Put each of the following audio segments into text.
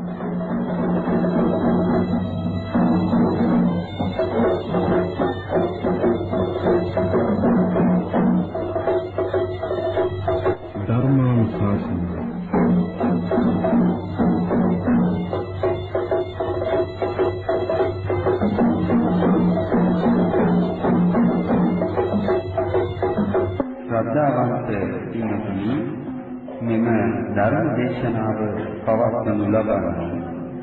මෙම ධර්ම දේශනාව පවත්වනු ලබන්නේ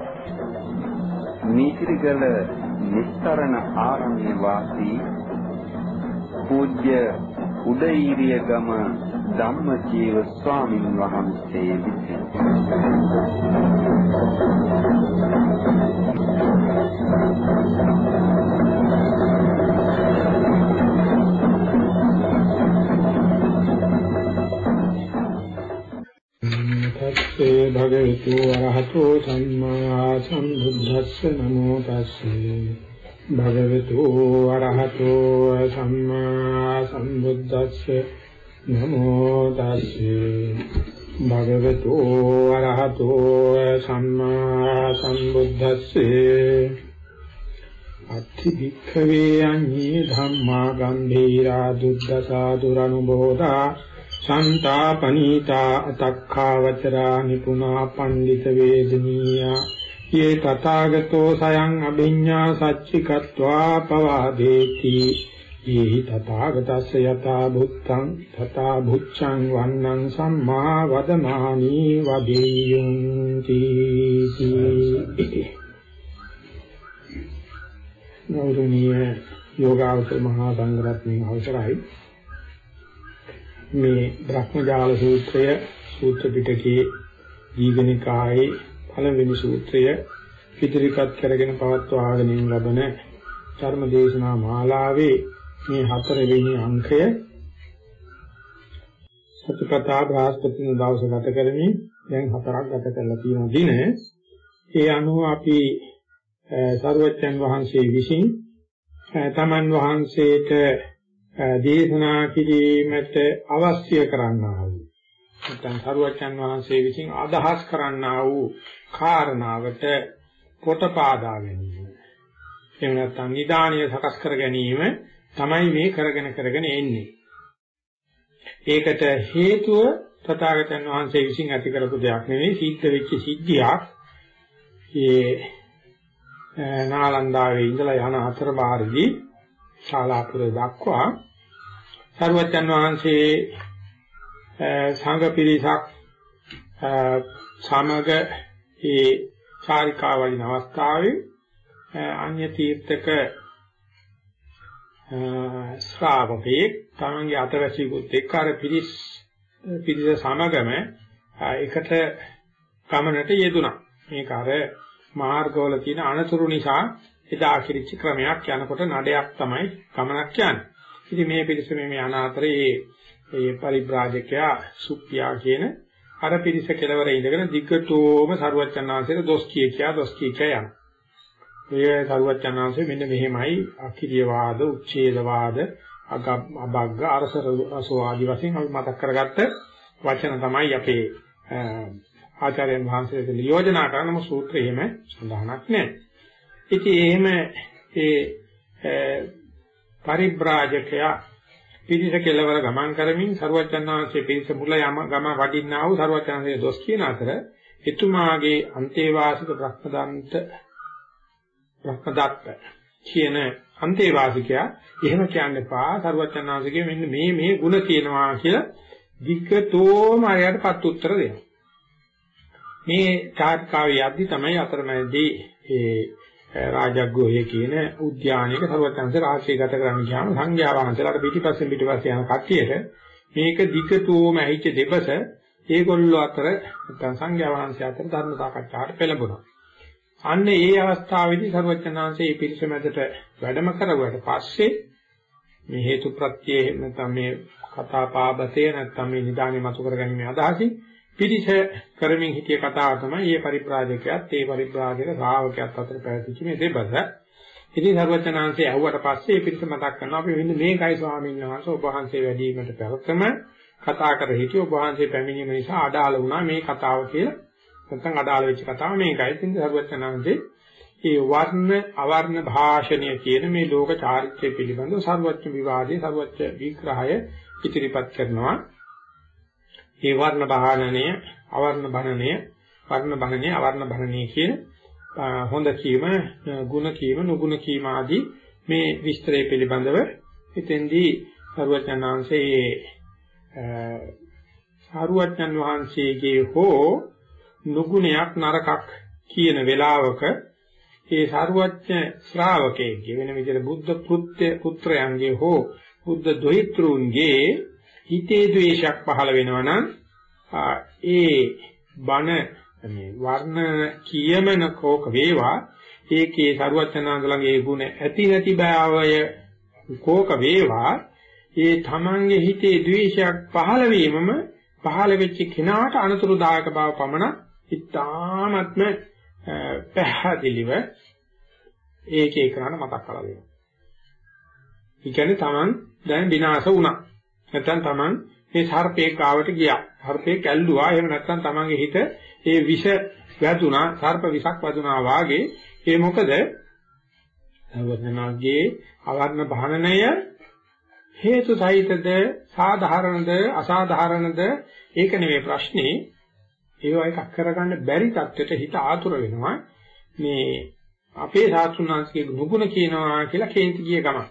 නීතිගල නිස්තරණ ආරණ්‍ය වාසී පූජ්‍ය උදේීරියගම ධම්මජීව ස්වාමීන් වහන්සේ විසින් භගවතු වරහතෝ සම්මා සම්බුද්දස්ස නමෝ තස්සේ භගවතු වරහතෝ සම්මා සම්බුද්දස්ස නමෝ තස්සේ භගවතු වරහතෝ සම්මා සම්බුද්දස්සේ අත්ථි භික්ඛවේ අඤ්ඤේ ධම්මා ගම්භීරා දුද්දසා දුරනුබෝධා සන්තාපනීතා අතක්ඛා වචරා නිපුනා පණ්ඩිත වේදනීයා යේ තථාගතෝ සයං අභිඤ්ඤා සච්චිකत्वा පවාදේති යේ තථාගතස්ස යතා බුත්තං තථා බුච්ඡං වන්නං සම්මා වදමානි වදෙය්‍යන්ති ගෞරවනීය යෝගාවචර මහා සංඝරත්නයේ අවසරයි මේ බ්‍රහ්මජාල සූත්‍රය සූත්‍ර පිටකයේ දීඝනිකායේ පළවෙනි සූත්‍රය ඉදිරිපත් කරගෙන පවත්වාගෙන ලබන ධර්ම දේශනා මාලාවේ මේ හතරවෙනි අංකය සතිපතා බ්‍රහස්පති දවස ගත කරමින් දැන් හතරක් ගත කරලා තියෙන දින ඒ අනුව අපි සර්වජ්ජන් වහන්සේ විසින් තමන් වහන්සේට දේශනා කිරීමට අවශ්‍ය කරන්නා වූ නැත්නම් සරුවචන් වහන්සේ විසින් අදහස් කරන්නා වූ කාරණාවට පොත පාදා ගැනීම. එහෙම නැත්නම් නිදානිය සකස් කර ගැනීම තමයි මේ කරගෙන එන්නේ. ඒකට හේතුව තථාගතයන් වහන්සේ විසින් ඇති කරපු දෙයක් නෙවෙයි සිද්ධ වෙච්ච සිද්ධියක්. ඒ නාලන්දාවේ ඉඳලා යන අතරමාර්ගී ශාලාපුර දක්වා සර්වජන් වහන්සේ සංඝ පිරිසක් සමග ඒ චාරිකාවලින් අවස්ථාවේ අන්‍ය තීර්ථක ශ්‍රාවකෙක් තමන්ගේ අතවැසියෙකුත් එක්ක අර පිරිස සමගම එකට ගමනට යෙදුණා. මේක අර මාර්ගවල තියෙන අනතුරු නිසා එදා කිරිච්ච ක්‍රමයක් යනකොට නඩයක් තමයි ගමනක් යන්නේ. ඉතින් මේ පිරිස මේ අනාතරේ ඒ පරිබ්‍රාජකයා සුප්පියා කියන අර පිරිස කෙලවර ඉඳගෙන දිග්ගටෝම සරුවච්චන්හන්සේට දොස් කිය යනවා. ඒ සරුවච්චන්හන්සේ මෙන්න මෙහෙමයි අකිරිය වාද, උච්ඡේද වාද, අබග්ග, අරසරසෝ ආදි වශයෙන් අපි මතක් කරගත්ත වචන තමයි අපේ ආචාර්යයන් වහන්සේට නියෝජනා කරනම සූත්‍රයේම සඳහනක් නැහැ. ඉතින් එහෙම ඒ පරිබ්‍රාජකයා පිරිස කෙලවර ගමන් කරමින් සරුවචනාංශයේ පිරිස මුල ගම වඩින්නා වූ සරුවචනාංශයේ දොස් කියන අතර එතුමාගේ අන්තේවාසික බ්‍රහ්මදත්ත කියන අන්තේවාසිකයා එහෙම කියන්න එපා සරුවචනාංශයේ මෙන්න මේ ಗುಣ තියෙනවා කියලා විකතෝම ආයතපත් උත්තර දෙනවා. මේ චාරිකාවේ යද්දි තමයි අතරමැදි ඒ රාජග්ගෝයේ කියන උද්‍යානයක සර්වඥාන්සේ රාජ්‍ය ගත කරන්න ගියාම සංඝයා වහන්සේලාට පිටිපස්සෙන් යන කට්ටියට මේක දිගටම ඇහිච්ච දෙපස ඒගොල්ලෝ අතර නැත්නම් සංඝයා වහන්සේ අතර ධර්ම සාකච්ඡාවට පෙළඹුණා. අන්න ඒ අවස්ථාවේදී සර්වඥාන්සේ මේ පිරිස මැදට වැඩම කරුවාට පස්සේ මේ හේතු ප්‍රත්‍ය නැත්නම් මේ කතා පාබතේ නැත්නම් මේ නිදානේ මතු කරගැනීමේ අදහසින් පිරිස කරමින් හිටිය කතාව තමයි මේ පරිබ්‍රාජකයාත් ඒ පරිබ්‍රාජක ශ්‍රාවකයාත් අතර පැවතිච්ච මේ දෙබස. ඉතින් සර්වඥාන්සේ ඇහුවට පස්සේ මේ පිරිස මතක් කරනවා අපි මෙන්න මේකයි ස්වාමීන් වහන්සේ ඔබ වහන්සේ වැඩිවීමට පැවතම කතා කර හිටිය ඔබ වහන්සේ පැමිණීම නිසා අඩාල වුණා මේ කතාව කියලා නැත්නම් අදාළ වෙච්ච කතාව මේකයි. ඉතින් සර්වඥාන්සේ ඒ වර්ණ අවර්ණ භාෂණය කියන මේ ලෝක චාරිත්‍රය පිළිබඳව සර්වඥ විවාදයේ සර්වඥ විග්‍රහය ඉදිරිපත් කරනවා. ඒ වර්ණ භාණනය, අවර්ණ භණනය, වර්ණ භණනය, අවර්ණ භණනය කියන හොඳ කීම, ගුණ කීම, නුගුණ කීම ආදී මේ විස්තරය පිළිබඳව එතෙන්දී සර්වඥාන්සේ සාරුවච්චන් වහන්සේගේ හෝ නුගුණයක් නරකක් කියන වෙලාවක ඒ සාරුවච්ච ශ්‍රාවකයෙක්ගේ වෙන විදිහට බුද්ධ පුත්‍රයන්ගේ හෝ බුද්ධ දොහිතෘන්ගේ හිතේ ද්වේෂයක් පහළ වෙනවා නම් ඒ බණ මේ වර්ණ කියමන කෝක වේවා ඒකේ සාරුවච්චනාන්දලගේ ගුණ ඇති නැති බවය කෝක වේවා ඒ තමන්ගේ හිතේ ද්වේෂයක් පහළ වීමම පහළ වෙච්ච කෙනාට අනුතුරුදායක බව පමණ ඉතාමත්ම පැහැදිලිව ඒකේ කරන්න මතක් කරලා දෙනවා. ඒ කියන්නේ තමන් දැන් විනාශ වුණා. නැත්නම් තමන් මේ සර්පේක් ආවට ගියා. සර්පේක් ඇල්ලුවා. එහෙම නැත්නම් තමන්ගේ හිත ඒ විෂ වැදුනා, සර්ප විෂක් වැදුනා වාගේ. ඒ මොකද? අවර්ණනාගේ අවර්ණ භානනය හේතු සහිතද, සාධාරණද, අසාධාරණද ඒක නෙවෙයි ප්‍රශ්නේ. ඒවා එකක් කරගන්න බැරි තත්ත්වයට හිත ආතුර වෙනවා. මේ අපේ සාස්ෘණාංශික නුගුණ කියනවා කියලා කේන්ති ගිය ගමන්.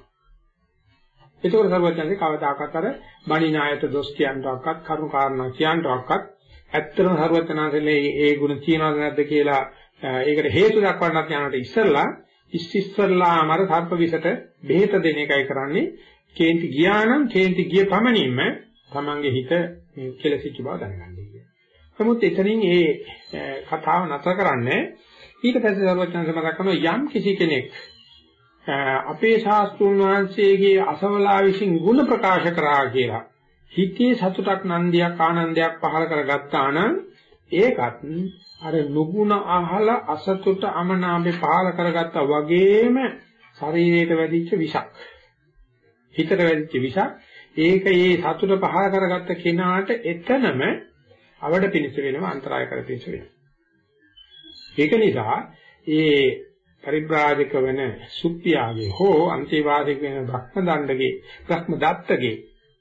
ඒකෝර සර්වඥාන්සේ කවදාකවත් අර බණිනායට දොස් කියනවක්වත් කරුණු කාරණා කියනවක්වත් ඇත්තටම සර්වඥාන්සේලේ ඒ ගුණ තියනවද නැද්ද කියලා ඒකට හේතු දක්වන්නත් යනකොට ඉස්සෙල්ලාම අර සර්ප විසට බෙහෙත දෙන එකයි කරන්නේ. කේන්ති ගියා නම් කේන්ති ගිය පමණින්ම තමන්ගේ හිත කෙලසිච්ච බව දැනගන්න කියන්නේ. නමුත් එතනින් මේ කතාව නැතර කරන්නේ ඊට පස්සේ සර්වඥාන්සේ මතක් කරනවා යම් කිසි කෙනෙක් අපේ ශාස්ත්‍රුන් වහන්සේගේ අසවලා විසින් ගුණ ප්‍රකාශ කරා කියලා හිතේ සතුටක් නන්දියක් ආනන්දයක් පහළ කරගත්තා නම් ඒකත් අර නුගුණ අහලා අසතුට අමනාපේ පහළ කරගත්තා වගේම ශරීරයට වැදිච්ච විෂක්. හිතට වැදිච්ච විෂක්. ඒක ඒ සතුට පහළ කරගත්ත කෙනාට එතනම අවඩ පිණිස වෙනවා, අන්තරාය කර පිණිස වෙනවා. ඒක නිසා ඒ පරිබ්‍රාජක වෙන සුප්පියාගේ හෝ අන්තිවාදික වෙන බ්‍රහ්මදණ්ඩගේ බ්‍රහ්මදත්තගේ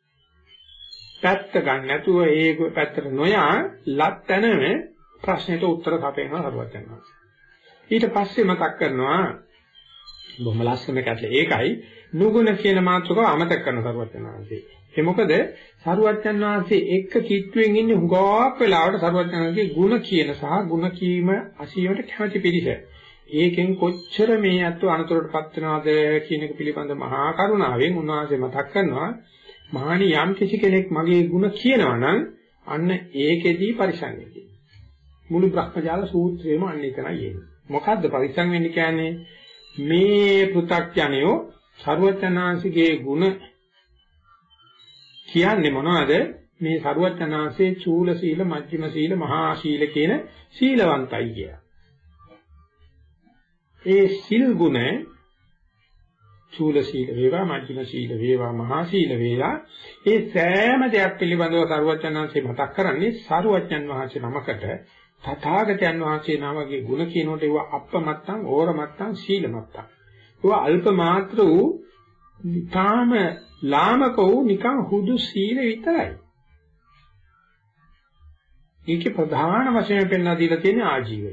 පැත්ත ගන්න නැතුව ඒ පැත්තට නොයා ලැත්තනම ප්‍රශ්නෙට උත්තර සපයනවා හරුවචනවා. ඊට පස්සේ මතක් කරනවා බොහොම ලස්සන කැටලේ ඒකයි නුගුණ කියන මාතෘකාව අමතක කරන හරුවචනාංශේ. ඒ මොකද සරුවච්චන් වහන්සේ එක්ක කිට්ටුවෙන් ඉන්නේ හුඟක් වෙලාවට සරුවච්චන්ගේ ಗುಣ කියන සහ ಗುಣ කීම අසීමට කැමැති පිළිස. ඒකෙන් කොච්චර මේ අත්ව අනතුරටපත් වෙනවද කියන එක පිළිබඳ මහා කරුණාවෙන් උන්වහන්සේ මතක් කරනවා. මහණි යම් කිසි කෙනෙක් මගේ ಗುಣ කියනවා නම් අන්න ඒකෙදී පරිසං වෙන්නේ. මුළු බ්‍රහ්මජාල සූත්‍රයේම අන්න එකනයි එන්නේ. මොකද්ද පරිසං වෙන්නේ කියන්නේ? මේ පෘථග්ජනයෝ සරුවච්චනාංශගේ ಗುಣ කියන්නේ මොනවද? මේ සරුවචනාංශයේ චූල සීල, මජ්ක්‍ධිම සීල, මහා සීල කියන සීලවන්තයි කිය. ඒ සීල් ගුණ චූල සීල වේවා, මජ්ක්‍ධිම සීල වේවා, මහා සීල වේවා ඒ සෑම දෙයක් පිළිබඳව සරුවචනාංශේ මතක් කරන්නේ සරුවචන් වහන්සේ නමකට තථාගතයන් වහන්සේ නමගේ ගුණ කියනකොට ඒවා අප්පමත්තං, ඕරමත්තං, සීලමත්තං. ඒවා අල්ප මාත්‍ර වූ නිකාම ලාමක වූ නිකන් හුදු සීල විතරයි. ඒකේ ප්‍රධාන වශයෙන් පෙන්වා දීලා තියෙන ආජීවය.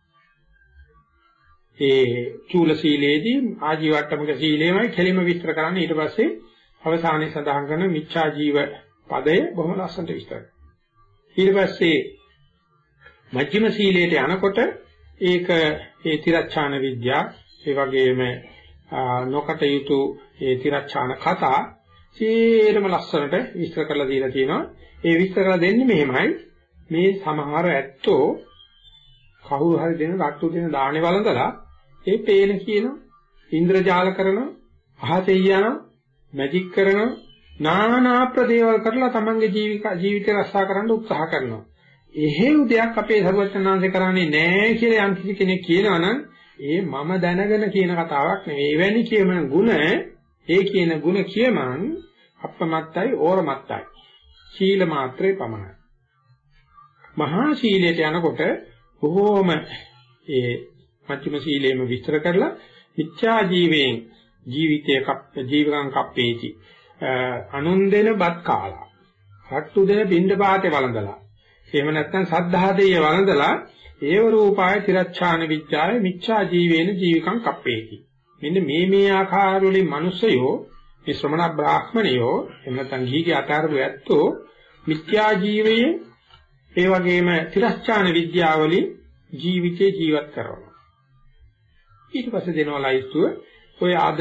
ඒ චූල සීලේදී ආජීවට්ටමක සීලේමයි කෙලිම විස්තර කරන්නේ. ඊට පස්සේ අවසානයේ සඳහන් කරන මිච්ඡා ජීව පදය බොහොම ලස්සනට විස්තර කරනවා. ඊට පස්සේ මජ්ක්‍ධිම සීලයට යනකොට ඒක ඒ තිරච්ඡාන විද්‍යාව, ඒ වගේම නොකටයුතු ඒ තිරච්ඡාන කතා සීරම ලස්සනට විස්තර කරලා දීලා තියෙනවා. ඒ විස්තර කරලා දෙන්නේ මෙහෙමයි. මේ සමහර ඇත්තෝ කවුරු හරි දෙන රට්ටු දෙන දාහනේ වළඳලා ඒ පේන කියනවා, ඉන්ද්‍රජාල කරනවා, අහසේ යනවා, මැජික් කරනවා, নানা ප්‍රදේවල් කරලා තමන්ගේ ජීවිතය රස්සා කරන්න උත්සාහ කරනවා. එහෙව් දෙයක් අපේ සර්වඥාන්සේ කරන්නේ නැහැ කියලා යම් කිසි කෙනෙක් කියනවනම් ඒ මම දැනගෙන කියන කතාවක් නෙවෙයි. එවැනි කියමන ಗುಣ, ඒ කියන ಗುಣ කියමන් අප්‍රමත්තයි, ඕරමත්තයි. සීල මාත්‍රේ පමණයි. මහා සීලයට යනකොට බොහෝම ඒ මධ්‍යම සීලයේම විස්තර කරලා මිත්‍යා ජීවයෙන් ජීවිකං කප්පේති අනුන් දෙන බත් කාලා රට්ටු දෙන බින්ද පාතේ වළඳලා එහෙම නැත්නම් සද්ධා දෙය වළඳලා ඒව රූපාය තිරච්ඡාන විච්ඡාය මිච්ඡා ජීවේන ජීවිකං කප්පේති මෙන්න මේ ආකාර වලින් මිනිස්සයෝ මේ ශ්‍රමණ බ්‍රාහ්මණයෝ එහෙම නැත්නම් ගීගේ අතාරපු ඇත්තෝ මිත්‍යා ජීවයේ ඒ වගේම තිරච්ඡාන විද්‍යාවලින් ජීවිතේ ජීවත් කරනවා ඊට පස්සේ දෙනවා ලයිස්තුව ඔය අද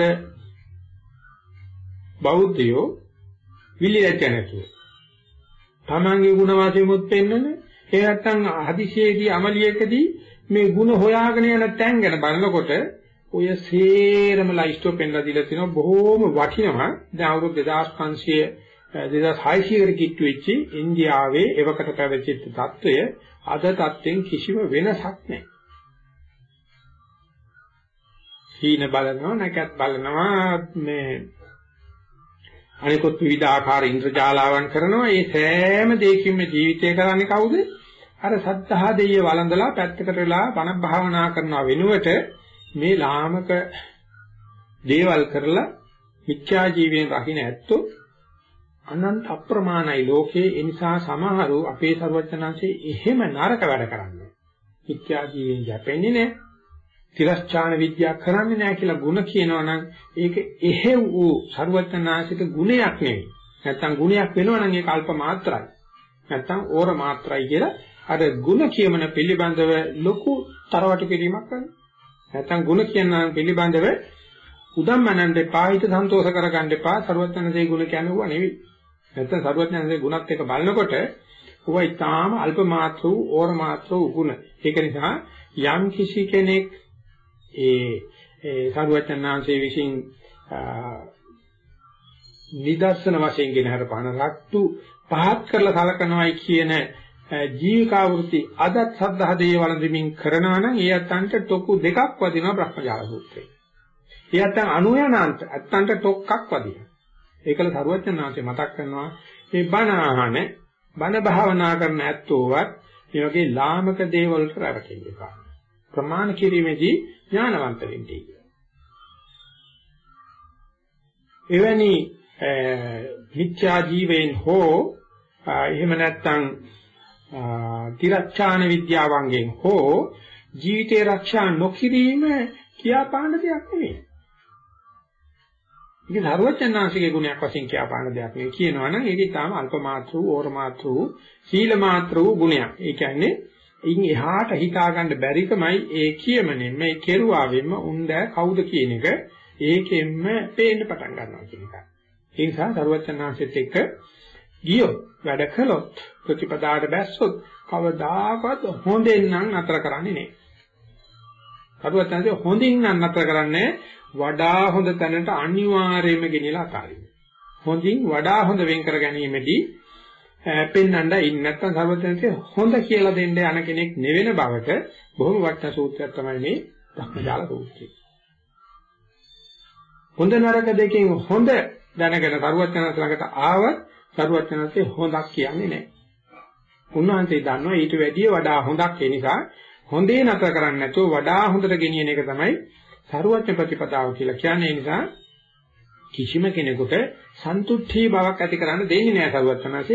බෞද්ධයෝ විලියට නැතුව තමන්ගේ ಗುಣ වාසියමුත් පෙන්නන ඒ නැත්තම් හදිසියේදී අමලියකදී මේ ಗುಣ හොයාගෙන යන තැන් ගැන බලනකොට ඔය සේරම ලයිස්තුව පෙන්නලා දීලා තිනවා බොහෝම වටිනවා දැන් අවුරුදු 2500 2600කට කිට්ටු වෙච්ච ඉන්දියාවේ එවකට පැවතිච්ච තත්ත්වය අද තත්ත්වෙන් කිසිම වෙනසක් නැහැ. හීන බලනවා නැකත් බලනවා මේ අනිකුත් විවිධ ආකාර ඉන්ද්‍රජාලාවන් කරනවා ඒ සෑම දෙයකින්ම ජීවිතය කරන්නේ කවුද? අර සද්ධා දෙය වළඳලා පැත්තකට වෙලා බණ භාවනා කරනවා වෙනුවට මේ ලාමක දේවල් කරලා මිත්‍යා ජීවයෙන් රකින්න ඇත්තෝ අනන්ත අප්‍රමාණයි ලෝකේ ඒ නිසා සමහරු අපේ සර්වඥාන්සේ එහෙම නරක වැඩ කරන්නේ. මිත්‍යා ජීවයෙන් යැපෙන්නේ නැහැ. තිරස්චාන විද්‍යාව කරන්නේ නැහැ කියලා ಗುಣ කියනවා නම් ඒක එහෙව් වූ සර්වඥාන්සික ගුණයක් නෙවෙයි. නැත්තම් ගුණයක් වෙනවා නම් ඒක අල්ප මාත්‍රයි. නැත්තම් ඕර මාත්‍රයි කියලා අර ಗುಣ කියමන පිළිබඳව ලොකු තරවටු කිරීමක් කරනවා. නැත්තම් ಗುಣ කියන පිළිබඳව උදම්මනන් දෙපා හිත සන්තෝෂ කරගන්න එපා සර්වඥාන්සේ ගුණ කියනවා නෙවෙයි. නැත්තම් සර්වඥාන්සේ ගුණත් එක බලනකොට ඌවා ඊටාම අල්ප මාත්‍ර වූ ඕර මාත්‍ර වූ ගුණ. ඒක නිසා යම් කිසි කෙනෙක් ඒ සර්වඥාන්සේ විසින් නිදර්ශන වශයෙන් ගෙන හරපාන රට්ටු පහත් කරලා සලකනවායි කියන ජීවිකාවෘත්ති අදත් සද්ධා දේය වළඳමින් කරනවා නම් ඒ අතන්ට ටොකු දෙකක් වදිනවා බ්‍රහ්මජාල සූත්‍රයේ. ඒ අතන් අනුයනාන්ත අතන්ට ටොක්ක්ක් වදිනවා. ඒකල සර්වඥාන්සේ මතක් කරනවා මේ බණ භාවනා කරන ඇත්තෝවත් මේ වගේ ලාමක දේවල් වලට රැවටෙන්න එපා. ප්‍රමාණ කිරීමේදී ඥානවන්ත වෙන්න කියලා. එවැනි මිත්‍යා ජීවයෙන් හෝ එහෙම නැත්නම් තිරච්ඡාන විද්‍යාවන්ගෙන් හෝ ජීවිතේ ආරක්ෂා නොකිරීම කියාපාන දෙයක් නෙවෙයි. ඒක සර්වඥාන්සේගේ ගුණයක් වශයෙන් කියාපාන දෙයක් නෙවෙයි කියනවනම් ඒක ඊටාම අල්ප මාත්‍ර වූ ඕර මාත්‍ර වූ සීල මාත්‍ර වූ ගුණයක්. ඒ කියන්නේ ඉන් එහාට හිතා ගන්න බැරිකමයි ඒ කියමනේ මේ කෙරුවාවෙම උන්දෑ කවුද කියන එක ඒකෙන්ම පේන්න පටන් ගන්නවා කියන එක. ඒ නිසා සර්වඥාන්සේත් එක්ක ගියොත් වැඩ කළොත් ප්‍රතිපදාට බැස්සොත් කවදාකවත් හොඳෙන් නම් නතර කරන්නේ නැහැ. සර්වඥාන්සේ හොඳින් නම් නතර කරන්නේ වඩා හොඳ තැනට අනිවාර්යයෙන්ම ගෙනියලා අතාරින්න. හොඳින් වඩා හොඳ වෙන් කර ගැනීමේදී පෙන්වන්න ඉන්නේ නැත්නම් සර්වඥාන්සේ හොඳ කියලා දෙන්න යන කෙනෙක් නෙවෙන බවට බොහොම වටිනා සූත්‍රයක් තමයි මේ ධම්මජාල සූත්‍රය. හොඳ නරක දෙකෙන් හොඳ දැනගෙන සර්වඥාන්සේ ළඟට ආවත් සර්වඥාන්සේ හොඳක් කියන්නේ නැහැ. උන්වහන්සේ දන්නවා ඊට වැඩිය වඩා හොඳක් ඒ නිසා හොඳේ නතර කරන්නේ නැතුව වඩා හොඳට ගෙනියන එක තමයි සර්වඥ ප්‍රතිපදාව කියලා කියන්නේ. ඒ නිසා කිසිම කෙනෙකුට සන්තුෂ්ටි බවක් ඇති කරන්න දෙන්නේ නැහැ සර්වඥාන්සේ.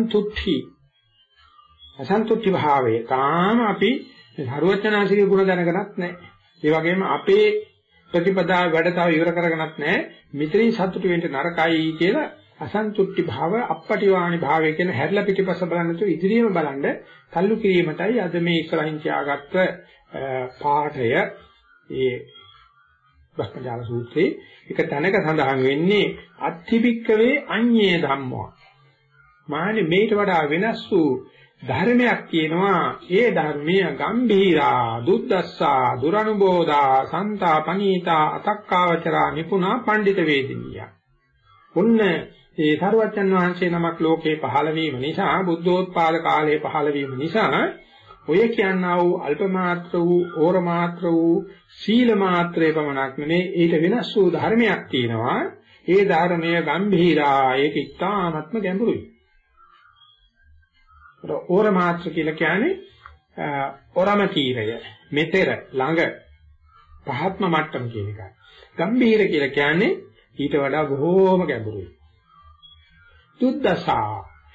අසන්තුෂ්ටි භාවය තාම අපි සර්වඥාන්සේගේ ගුණ දැනගනත් නැහැ. ඒ වගේම අපේ ප්‍රතිපදාව වැඩ තව ඉවර කරගනත් නැහැ. මෙතනින් සතුටු වෙන්න නරකයි කියලා අසන්තුෂ්ටි භාව අපපටිවාණි භාවය කියන හැරිලා පිටිපස්ස බලන්න තු ඉදිරියම බලන්න තල්ලු කිරීමටයි අද මේ ඉස්සරහින් තියාගත්ත පාඨය ඒ බ්‍රහ්මජාල සූත්‍රයේ එක තැනක සඳහන් වෙන්නේ අත්තිබික්කවේ අඤ්ඤේ ධම්මෝ. මානේ මේට වඩා වෙනස් වූ ධර්මයක් කියනවා. ඒ ධර්මය ගම්භීරා දුද්දස්සා දුරනුබෝධා සන්තා පනීතා අතක්කාවචරා නිපුණා පඬිත වේදිනිය. ඔන්න ඒ සරුවච්චන් වහන්සේ නමක් ලෝකේ පහළ වීම නිසා බුද්ධෝත්පාද කාලයේ පහළ වීම නිසා ඔය කියනා වූ අල්ප මාත්‍ර වූ ඕර මාත්‍ර වූ සීල මාත්‍රේ පමණක් නෙමේ ඊට වෙනස් වූ ධර්මයක් තියෙනවා. ඒ ධර්මය ගම්භීරා ඒක ඉතාමත්ම ගැඹුරුයි. ඕර මාත්‍ර කියලා කියන්නේ ඔරම තීරය, මෙතෙර, ළඟ, පහත්ම මට්ටම කියන එකයි. ගම්භීර කියලා කියන්නේ ඊට වඩා බොහෝම ගැඹුරුයි. දුද්දසා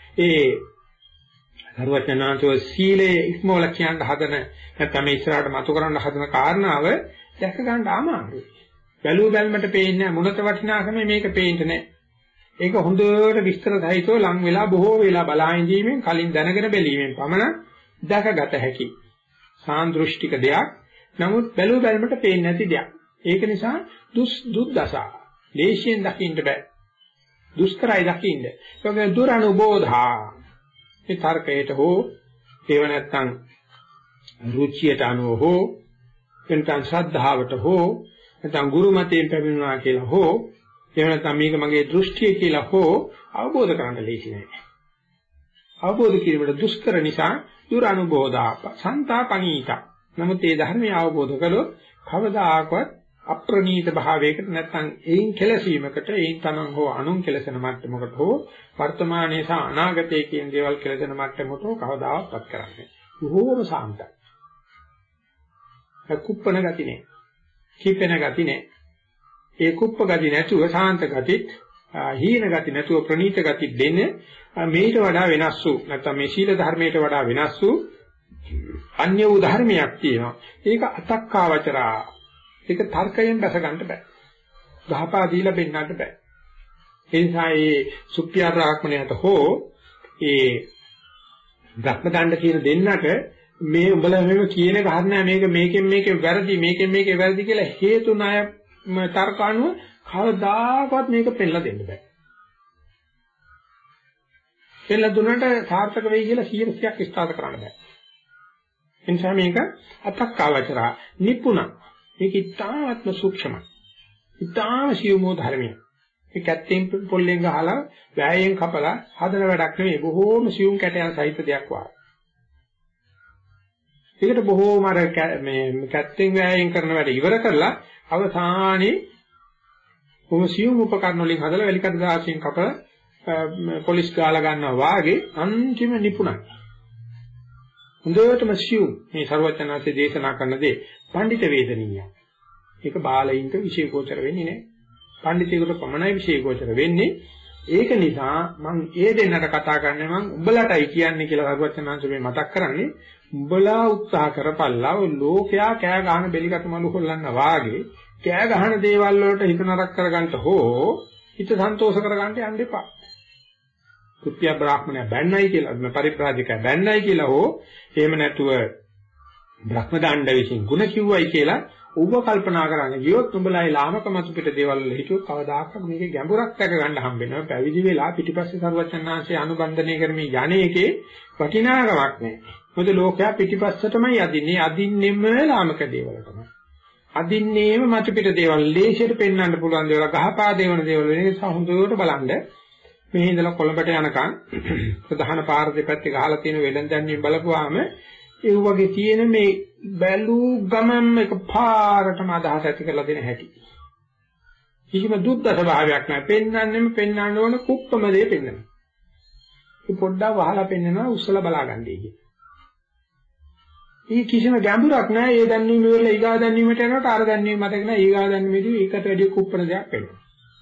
සර්වඥාන්තෝ සීලේ ඉක්මවල කියන්න හදන නැත්නම් ඉස්සරහට මතු කරන්න හදන කාරණාව දැක ගන්න අමාරුයි. බැලුව බැලමට පේන්නේ මුලත වටිනාකම මේක පේන්නේ නැහැ. ඒක හොඳට විස්තර සහිතව ලං වෙලා බොහෝ වෙලා බලා ඉඳීමෙන් කලින් දැනගෙන බැලීමෙන් පමණ දැකගත හැකි සාන්දෘෂ්ටික දෙයක්. නමුත් බැලුව බැලමට පේන්නේ නැති දෙයක්. ඒක නිසා දුද්දසා දේශයෙන් දකින්න බෑ. දුෂ්කරයි දකින්න. ඒක දුරනුබෝධා. මේ තර්කයට හෝ ඒව නැත්තම් රුචියට අනුව හෝ එතන ශ්‍රද්ධාවට හෝ නැත්නම් ගුරු මතයෙන් පැමිණුණා කියලා හෝ එහෙම නැත්නම් මේක මගේ දෘෂ්ටිය කියලා හෝ අවබෝධ කරගන්න ලේසි නෑ. අවබෝධ කිරීමට දුෂ්කර නිසා දුරනුබෝධා සන්තාපනීත. නමුත් මේ ධර්මය අවබෝධ කළොත් කවදාකවත් අප්‍රණීත භාවයකට නැත්නම් ඒන් කෙලසීමකට ඒන් තමන් හෝ අනුන් කෙලසන මට්ටමකට හෝ වර්තමානයේ සහ අනාගතයේ කියන දේවල් කෙලසන මට්ටමකට හෝ කවදාවත් කරන්නේ. බොහෝම සාන්තයි. කුප්පන ගති නෑ. කිපෙන ගති නෑ. ඒ කුප්ප ගති නැතුව සාන්ත ගතිත් හීන ගති නැතුව ප්‍රණීත ගති දෙන්නේ මේට වඩා වෙනස් වූ නැත්නම් මේ සීල ධර්මයට වඩා වෙනස් වූ අන්‍ය වූ ධර්මයක් තියෙනවා. ඒක අතක්කාවචරා. ඒක තර්කයෙන් බැස ගන්න බෑ. ගහපා දීලා බෙන්නන්න බෑ. ඒ නිසා මේ සුප්පියාරාක්මණයට හෝ ඒ ධර්මදණ්ඩ කියන දෙන්නට මේ උඹලා මෙව කියන කාරණා මේකෙන් වැරදි කියලා හේතු ණය තර්ක අනුව කවදාකවත් මේක පෙන්නලා දෙන්න බෑ. පෙන්නලා දුන්නට සාර්ථක වෙයි කියලා 100%ක් ස්ථාපිත කරන්න බෑ. ඒ නිසා මේක අතක්කාවචරා නිපුණ. මේක ඉතාමත්ම සූක්ෂමයි. ඉතාම සියුමෝ ධර්මයක්. මේ කැත්තෙන් පොල්ලෙන් ගහලා වැයෙන් කපලා හදන වැඩක් නෙවෙයි. බොහෝම සියුම් කැටයන් සහිත දෙයක් වගේ. ඒකට බොහෝම අර මේ කැත්තෙන් වැයෙන් කරන වැඩ ඉවර කරලා අවසානයේ බොහොම සියුම් උපකරණ වලින් හදලා වැලිකඩ දාසියෙන් කපලා පොලිස් ගාලා ගන්නවා වාගේ අන්තිම නිපුණයි. හොඳටම සියුම් මේ ਸਰවඥාන්සේ දේශනා කරන දේ පඬිත වේදනීය. ඒක බාලයින්ට විශේෂෝචර වෙන්නේ නැහැ. පඬිතෙකුට පමණයි විශේෂෝචර වෙන්නේ. ඒක නිසා මම ඒ දෙන්නට කතා කරන්නේ මම උඹලටයි කියන්නේ කියලා ਸਰවඥාන්සේ මේ මතක් කරන්නේ. උඹලා උත්සාහ කරපල්ලා ඔය ලෝකයා කෑ ගහන බෙලිකට මලු හොල්ලන්න වාගේ කෑ ගහන දේවල් වලට හිත නරක කරගන්න හෝ හිත සන්තෝෂ කරගන්න යන්න එපා. කුත්‍ය බ්‍රාහ්මණය බැන්නයි කියලා පරිප්‍රාජිකය බැන්නයි කියලා හෝ එහෙම නැතුව බ්‍රහ්ම දණ්ඩ විසින් ಗುಣ කිව්වයි කියලා ඌව කල්පනා කරන්නේ ගියොත් උඹලායි ලාමක මතු පිට දේවල් වල හිතුවොත් කවදාකවත් මේකේ ගැඹුරක් දැක ගන්න හම්බෙනවා. පැවිදි වෙලා පිටිපස්සේ සරුවචනාංශයේ අනුබන්ධනය කරමින් යන්නේකේ වටිනාකමක් නැහැ. මොකද ලෝකයා පිටිපස්සටමයි යදින්නේ. අදින්නෙම ලාමක දේවල් තමයි. අදින්නේම මතු පිට දේවල් ලේසියට පෙන්වන්න පුළුවන් දේවල් ගහපා දේවන දේවල් වෙන නිසා හොඳට බලන්න. මේ ඉඳලා කොළඹට යනකම් ප්‍රධාන පාර දෙපැත්තේ ගහලා තියෙන වෙලෙන්දන්නේ බලපුවාම ඒ වගේ තියෙන මේ බැලූ ගමන් එක පාරටම අදහස ඇති කරලා දෙන හැටි. කිසිම දුක්ද ස්වභාවයක් නැහැ. පෙන්වන්නෙම පෙන්වන්න ඕන කුප්පම දේ පෙන්වනවා. ඒ පොඩ්ඩක් වහලා පෙන්වනවා උස්සලා බලාගන්නයි කිය. කිසිම ගැඹුරක් නැහැ. ඒ දැන්වීම වල ඊගා දැන්වීමට යනකොට අර දැන්වීම මතක නැහැ. ඊගා දැන්වීමේදී ඒකට වැඩි කුප්පන දෙයක් වෙනවා.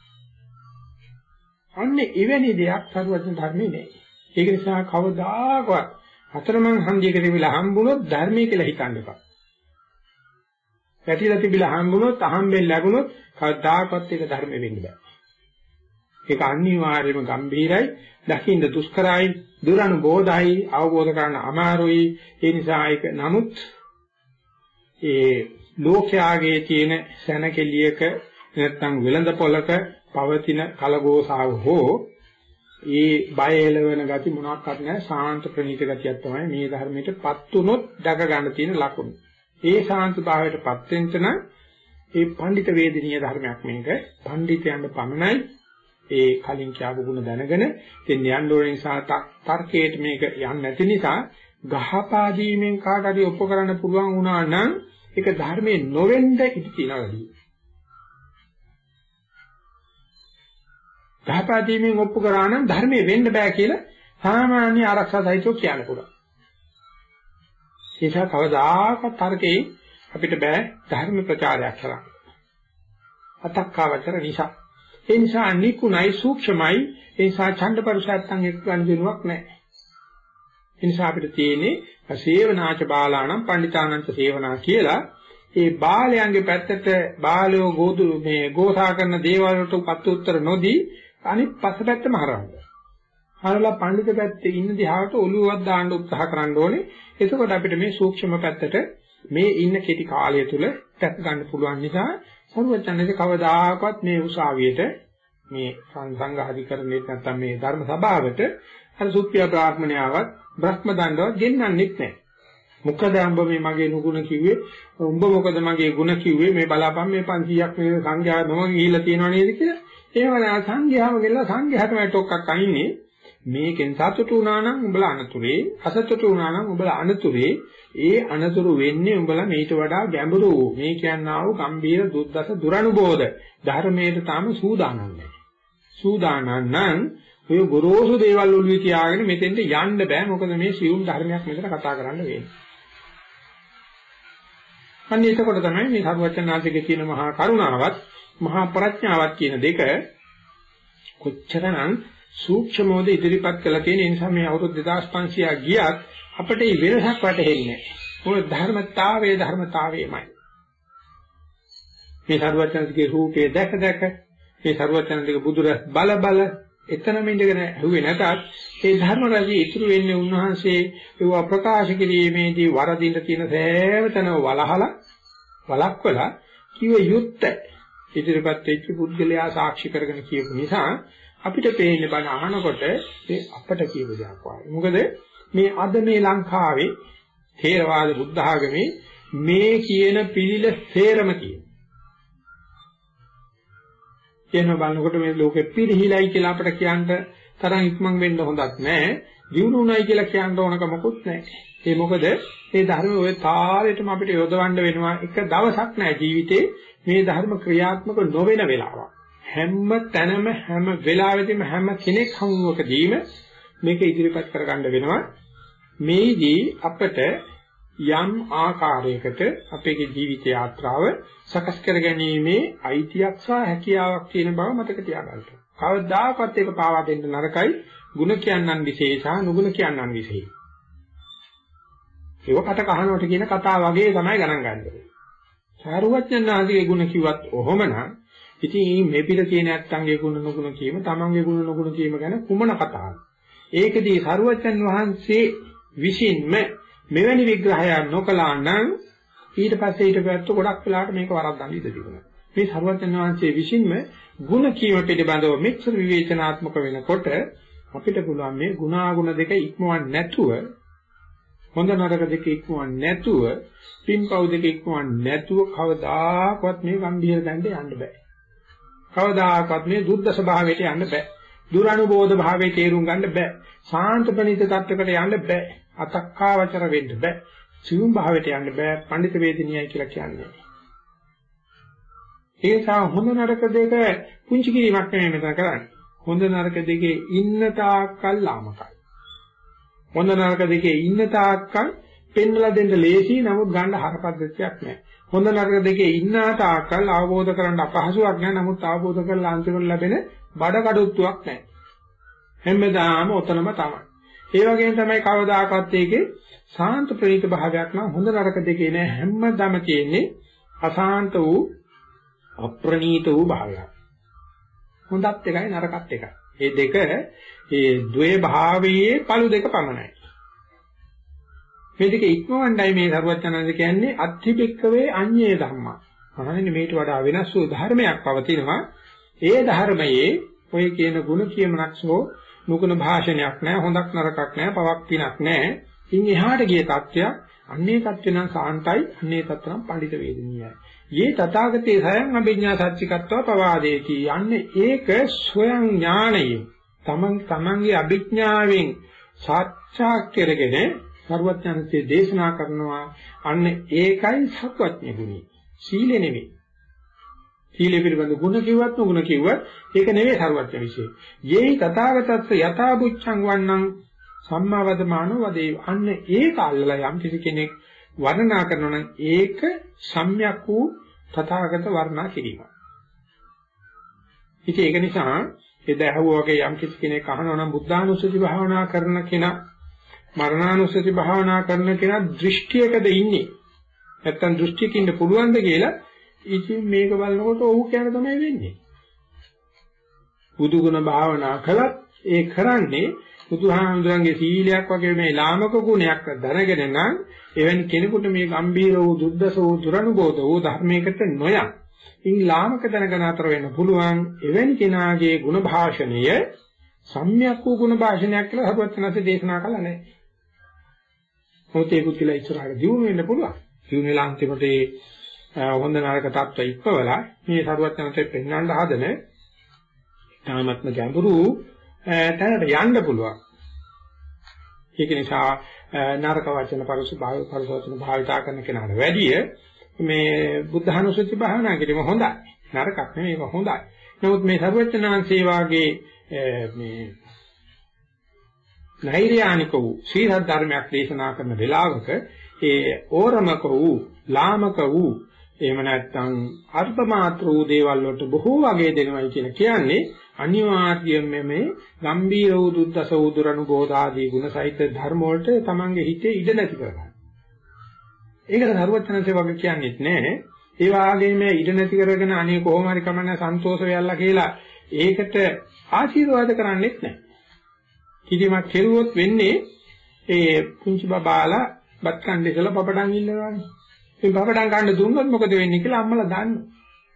අන්නේ එවැනි දෙයක් සරුවචන ධර්මයේ නෑ. ඒක නිසා කවදාකවත් හතරමං හන්දියකට විලා හම්බුනොත් ධර්මයේ කියලා හිතන්න එපා. පැටිලා තිබිලා හම්බුනොත් අහම්බෙන් ලැබුණොත් කවදාකවත් ඒක ධර්ම වෙන්න බෑ. ඒක අනිවාර්යයෙන්ම ගම්බීරයි, දකින්න දුෂ්කරයි, දුරනුබෝධයි, අවබෝධ කරගන්න අමාරුයි. ඒ නිසා ඒක නමුත් ඒ ලෝකයාගේ තියෙන සැනකෙලියක නැත්නම් වෙළඳ පොලක පවතින කලගෝසාව හෝ ඒ බය එළවෙන ගති මොනවාක්වත් නැහැ. සාන්ත ප්‍රණීත ගතියක් තමයි මේ ධර්මයටපත් වුනොත් දක ගන්න තියෙන ලකුණු. ඒ සාන්ත භාවයටපත් වෙන්න නම් ඒ පඬිත වේදිනිය ධර්මයක් මේක. පඬිතයන්ට පමණයි ඒ කලින් කියපු ගුණ දැනගෙන දෙන්න යන්න ඕන නිසා තර්කයට මේක යන්නේ නැති නිසා ගහපාදීමෙන් කාට හරි ඔප්පු කරන්න පුළුවන් වුණා නම් ඒක ධර්මයේ නොවෙන්න ඉඩ තියෙනවා. ගහපාදීමෙන් ඔප්පු කරා නම් ධර්මයේ වෙන්න බෑ කියලා සාමාන්‍ය ආරක්ෂා සහිතව කියන්න පුළුවන්. ඒක කවදාකවත් තර්කේ අපිට බෑ ධර්ම ප්‍රචාරයක් කරන්න. අතක්කවතර නිසා. ඒ නිසා නිකුණයි සූක්ෂමයි ඒ නිසා ඡන්දපරුසයන් එක්ක ගන්න දෙනුවක් නැහැ. ඒ නිසා අපිට තියෙන්නේ සේවනාච බාලාණං පණ්ඩිතානංච සේවනා කියලා ඒ බාලයන්ගේ පැත්තට බාලයෝ ගෝසා කරන දේවල් වලට උපත් උත්තර නොදී අනිත් පස්සපැත්තම හරවනවා. හරවලා පඬිත පැත්තේ ඉන්න දිහාට ඔළුවවත් දාන්න උත්සාහ කරන්න ඕනේ. එතකොට අපිට මේ සූක්ෂම පැත්තට මේ ඉන්න කෙටි කාලය තුල දැක් ගන්න පුළුවන් නිසා සරුවචනයේ කවදාකවත් මේ උසාවියට මේ සංඝාධිකරණේ නැත්නම් මේ ධර්ම සභාවට අර සුප්පිය බ්‍රාහ්මණයාවත් බ්‍රහ්ම දණ්ඩවත් ගෙන්නන්නෙත් නැහැ. මොකද උඹ මේ මගේ නුගුණ කිව්වේ උඹ මොකද මගේ ಗುಣ කිව්වේ මේ බලාපන් මේ 500ක් මේ සංඝයා නම ගිහිල්ලා තියෙනව නේද කියලා. එහෙම නෑ සංඝයාම ගෙල්ලා සංඝයාටම ටොක්ක්ක් අනින්නේ මේකෙන් සතුටු වුණා නම් උඹලා අනතුරේ අසතුටු වුණා නම් උඹලා අනතුරේ ඒ අනතුරු වෙන්නේ උඹලා මේට වඩා ගැඹුරු මේ කියන්නා වූ ගම්බීර දුද්දස දුරනුබෝධ ධර්මයට තාම සූදානම් නැහැ. සූදානම් නම් ඔය ගොරෝසු දේවල් ඔළුවේ තියාගෙන මෙතෙන්ට යන්න බෑ මොකද මේ සියුම් ධර්මයක් මෙතන කතා කරන්න වෙන්නේ. අන්න ඒකකොට තමයි මේ සර්වචනාංශයේ කියන මහා කරුණාවත් මහා ප්‍රඥාවත් කියන දෙක කොච්චරනම් සූක්ෂමෝද ඉදිරිපත් කළ තියෙන නිසා මේ අවුරුදු 2500 ගියත් අපිට මේ වෙනසක් වැටහෙන්නේ නැහැ. මොකද ධර්මතාවයමයි. මේ සර්වචනාංශයේ රූපේ දැක මේ සර්වචනාංශයේ බුදුර බල එතනම ඉඳගෙන ඇහුවේ නැතත් ඒ ධර්ම රාජ්‍ය ඉතුරු වෙන්නේ උන්වහන්සේ ඒවා ප්‍රකාශ කිරීමේදී වරදින්න තියෙන සෑම වලක්වලා කිව යුත්තේ ඉදිරිපත් වෙච්ච පුද්ගලයා සාක්ෂි කරගෙන කියපු නිසා අපිට පේන්නේ බණ අහනකොට ඒ අපට කියව දෙයක් වගේ. මොකද මේ අද මේ ලංකාවේ ථේරවාද බුද්ධ ආගමේ මේ කියන පිළිල සේරම කියන බලනකොට මේ ලෝකෙ පිරිහිලයි කියලා අපිට කියන්න තරම් ඉක්මන් වෙන්න හොඳක් නැහැ. දියුණුුණයි කියලා කියන්න ඕනක මොකුත් නැහැ. ඒ මොකද මේ ධර්ම ඔය තාලෙටම අපිට යොදවන්න වෙනවා. එක දවසක් නැහැ ජීවිතේ මේ ධර්ම ක්‍රියාත්මක නොවන වෙලාවක්. හැම තැනම හැම වෙලාවෙදිම හැම කෙනෙක් හමුවකදීම මේක ඉදිරිපත් කරගන්න වෙනවා. මේදී අපිට යම් ආකාරයකට අපේ ජීවිත යාත්‍රාව සකස් කරගැනීමේ අයිතියක් සහ හැකියාවක් තියෙන බව මතක තියාගන්න. කවදාකවත් ඒක පාවා දෙන්න නරකයි. ಗುಣ කියන්නන් විශේෂ නුගුණ කියන්නන් විශේෂ. ඒක කට කහනවට කියන කතාව වගේ තමයි ගණන් ගන්නේ. සාරුවත්ඥාන්ගේ ගුණ කිව්වත් ඔහොමනම් ඉතින් මේ පිළ තියෙන ඇත්තන්ගේ ගුණ නුගුණ කීම තමන්ගේ ගුණ නුගුණ කීම ගැන කුමන කතාවක්ද? ඒකදී සාරුවත්ඥන් වහන්සේ විසින්ම මෙවැනි විග්‍රහයක් නොකළා නම් ඊට පස්සේ ඊට පැත්ත ගොඩක් වෙලාවට මේක වරද්දන්න ඉඩ තිබුණා. මේ සර්වඥාන් වහන්සේ විසින්ම ಗುಣ කීම පිළිබඳව මෙච්චර විවේචනාත්මක වෙනකොට අපිට පුළුවන් මේ ගුණාගුණ දෙක ඉක්මවන්නේ නැතුව හොඳ නරක දෙක ඉක්මවන්නේ නැතුව පින්පව් දෙක ඉක්මවන්නේ නැතුව කවදාකවත් මේ ගම්භීර දැන්ට යන්න බෑ. කවදාකවත් මේ දුර්දශ භාවයට යන්න බෑ. දුරනුබෝධ භාවයේ තේරුම් ගන්න බෑ. සාන්ත ප්‍රණීත tattකට යන්න බෑ. අතක්කාවචර වෙන්න බෑ. සිවුම් භාවයට යන්න බෑ. පඬිත වේදිනියයි කියලා කියන්නේ. ඒ නිසා හොඳ නරක දෙක පුංචි කිරීමක් නෙමෙයි මෙතන කරන්නේ. හොඳ නරක දෙකේ ඉන්න තාක්කල් ලාමකයි. හොඳ නරක දෙකේ ඉන්න තාක්කල් පෙන්වලා දෙන්න ලේසි නමුත් ගන්න හරපද්ධතියක් නැහැ. හොඳ නරක දෙකේ ඉන්න තාක්කල් අවබෝධ කරගන්න අපහසුයක් නැහැ නමුත් අවබෝධ කරලා අන්තිමට ලැබෙන බඩ කඩුත්තුවක් නැහැ. හැමදාම ඔතනම තමයි. ඒ වගේම තමයි කවදාකවත් ඒකේ සාන්ත ප්‍රණීත භාවයක් නම් හොඳ නරක දෙකේ නෑ හැමදාම තියෙන්නේ අසාන්ත වූ අප්‍රණීත වූ භාවයක්. හොඳත් එකයි නරකත් එකයි. මේ දෙක ඒ ද්වේ භාවයේ පළු දෙක පමණයි. මේ දෙක ඉක්මවන්නයි මේ සරුවචනන්ද කියන්නේ අත්‍තිපික්කවේ අඤ්ඤේ ධම්මා. අහන්නේ මේට වඩා වෙනස් වූ ධර්මයක් පවතිනවා. ඒ ධර්මයේ ඔය කියන ගුණ කියමනක්සෝ නුගුණ භාෂණයක් නැහැ හොඳක් නරකක් නැහැ පවක් පිනක් නැහැ. ඉන් එහාට ගිය තත්ත්වයක් අන්නේ තත්ත්ව නම් සාන්තයි අන්නේ තත්ත්ව නම් පඬිත වේදනීයයි. යේ තථාගතේ සයන් අභිඥා සච්චිකත්ව පවාදේති. යන්නේ ඒක ස්වයං ඥාණයෙන් තමන්ගේ අභිඥාවෙන් සාක්ෂාත් කරගෙන සර්වඥාන්සේ දේශනා කරනවා. අන්න ඒකයි සත්වඥ ගුණය. සීලෙ නෙවෙයි. සීලෙ පිළිබඳ ගුණ කිව්වත් නුගුණ කිව්වත් ඒක නෙවෙයි සර්වඥ විශේෂය. යේ තථාගතස්ස යථා බුච්ඡං වන්නං සම්මා වදමානෝ වදේ. අන්න ඒක අල්ලලා යම් කිසි කෙනෙක් වර්ණනා කරනවා නම් ඒක සම්‍යක් වූ තථාගත වර්ණනා කිරීම. ඉතින් ඒක නිසා එදා ඇහුවා වගේ යම් කිසි කෙනෙක් අහනවා නම් බුද්ධානුස්සති භාවනා කරන කෙනා මරණානුස්සති භාවනා කරන කෙනා දෘෂ්ටියකද ඉන්නේ? නැත්තම් දෘෂ්ටියක ඉන්න පුළුවන්ද කියලා ඉතින් මේක බලනකොට ඔව් කියන තමයි වෙන්නේ. බුදු ගුණ භාවනා කළත් ඒ කරන්නේ බුදුහාමුදුරන්ගේ සීලයක් වගේ මේ ලාමක ගුණයක් දැනගෙන නම් එවැනි කෙනෙකුට මේ ගම්බීර වූ දුද්දස වූ දුරනුබෝධ වූ ධර්මයකට නොයන් ඉන් ලාමක දැනගෙන අතර වෙන්න පුළුවන්. එවැනි කෙනාගේ ගුණ භාෂණය සම්‍යක් වූ ගුණ භාෂණයක් කියලා හරුවත්නසේ දේශනා කළා නැහැ. මොකද ඒක කියලා ඉස්සරහට දියුණු වෙන්න පුළුවන්. දියුණු වෙලා අන්තිමට හොඳ නරක තත්ත්ව ඉක්පවලා මේ හරුවත්නසේ පෙන්වන්න හදන තාමත්ම ගැඹුරු තැනට යන්න පුළුවන්. ඒක නිසා නරක වචන පරිසවචන භාවිතා කරන කෙනාට වැඩිය මේ බුද්ධානුස්සති භාවනා කිරීම හොඳයි. නරකක් නෙමෙයි, ඒක හොඳයි. නමුත් මේ සර්වඥාන්සේ වාගේ මේ නෛර්යානික වූ සීල ධර්මයක් දේශනා කරන වෙලාවක ඒ ඕරමක වූ ලාමක වූ එහෙම නැත්නම් අර්ථමාත්‍ර වූ දේවල් වලට බොහෝ වගේ දෙනවයි කියලා කියන්නේ අනිවාර්යයෙන්ම මේ ගම්බීර වූ දුද්දස වූ දුරනුබෝධාදී ගුණ සහිත ධර්ම වලට තමන්ගේ හිතේ ඉඩ නැති කරගන්න. ඒකට සරුවචනන්සේ වගේ කියන්නේත් නෑ. ඒ වගේම ඉඩ නැති කරගෙන අනේ කොහොම හරි කමන්න සන්තෝෂ වෙයල්ලා කියලා ඒකට ආශිර්වාද කරන්නේත් නෑ. කිසිමක් කෙරුවොත් වෙන්නේ ඒ පුංචි බබාලා බත් කන්න ඉස්සලා පපඩම් ඉල්ලනවානේ. මේ පපඩම් කන්න දුන්නොත් මොකද වෙන්නේ කියලා අම්මලා දන්නවා.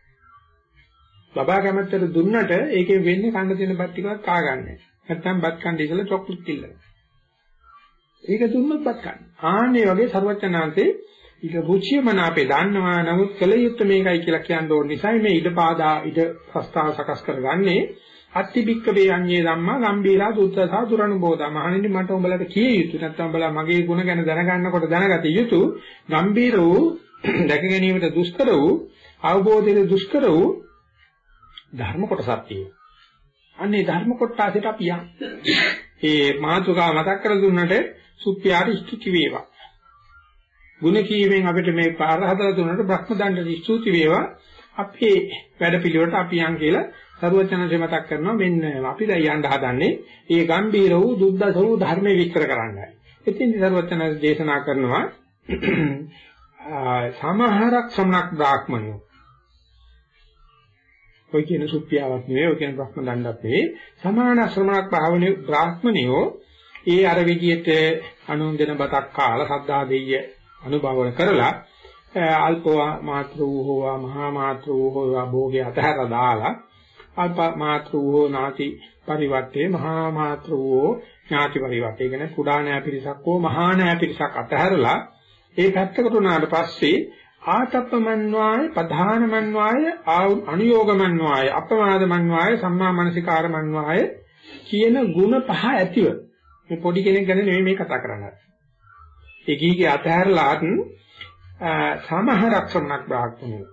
බබා කැමැත්තට දුන්නට ඒකෙන් වෙන්නේ කන්න තියෙන බත් ටිකවත් කා ගන්නෑ. නැත්තම් බත් කන්න ඉස්සලා චොක්ලට් ඉල්ලනවා. ඒක දුන්නොත් බත් කන්න. ආන්නේ වගේ සර්වචනාන්තේ ඊට රුචියමන අපේ දන්නවා. නමුත් කල යුත්තේ මේකයි කියලා කියන්න ඕන නිසා මේ ඉඩපාදා ඉඩ ප්‍රස්තාව සකස් කරගන්නේ අත්තිබික්ක වේ අඤ්ඤේ ධම්මා ගම්බීරා දුත්තා දුරනුබෝධා. මහණෙනි මට උඹලට කිය යුතු නැත්නම් උඹලා මගේ ගුණ ගැන දැනගන්නකොට දැනගත යුතු ගම්බීර වූ දැක ගැනීමට දුෂ්කර වූ අවබෝධයේ දුෂ්කර වූ ධර්ම කොටසක් තියෙනවා. අන්නේ ධර්ම කොටසට අපි යම් ඒ මාතුකා මතක් කර දුන්නට සුප්පියාට ස්තුති වේවා. ගුණ කීමෙන් අපිට මේ පාර හදලා දුන්නට බ්‍රහ්ම දණ්ඩ ස්තුති වේවා. අපේ වැඩ පිළිවෙලට අපි යන් කියලා සරුවචනසේ මතක් කරනවා. මෙන්න අපි දැන් යන්න හදන්නේ මේ ගම්බීර වූ දුද්දස වූ ධර්මයේ විස්තර කරන්නයි. ඉතින් සරුවචනසේ දේශනා කරනවා සමහරක් සම්ණක් බ්‍රාහ්මණයෝ ඔය කියන සුප්පියාවක් නෙවෙයි, ඔය කියන බ්‍රහ්ම දණ්ඩත් නෙවෙයි, සමාන ශ්‍රමණක් භාවනේ බ්‍රාහ්මණයෝ ඒ අර විදියට අනුන්දෙන බතක් කාලා සද්ධා දෙය අනුභව කරලා අල්ප මාත්‍ර වූ හෝවා මහා මාත්‍ර වූ හෝවා භෝගේ අතහැර දාලා අල්ප මාත්‍ර වූ නාති පරිවර්තේ මහා මාත්‍ර වූ ඥාති පරිවර්තේ කියන කුඩා නෑ පිරිසක් හෝ මහා නෑ පිරිසක් අතහැරලා ඒ පැත්තකට උනාට පස්සේ ආතප්පමන්වාය ප්‍රධානමන්වාය අනුയോഗමන්වාය අපමාදමන්වාය සම්මා මනසිකාරමන්වාය කියන ಗುಣ පහ ඇතිව මේ පොඩි කෙනෙක් ගැන නෙමෙයි මේ කතා කරන්නේ. ඒකීගේ අතහැරලාත් සමහරක් ශ්‍රමණක් බ්‍රාහ්මණයෝ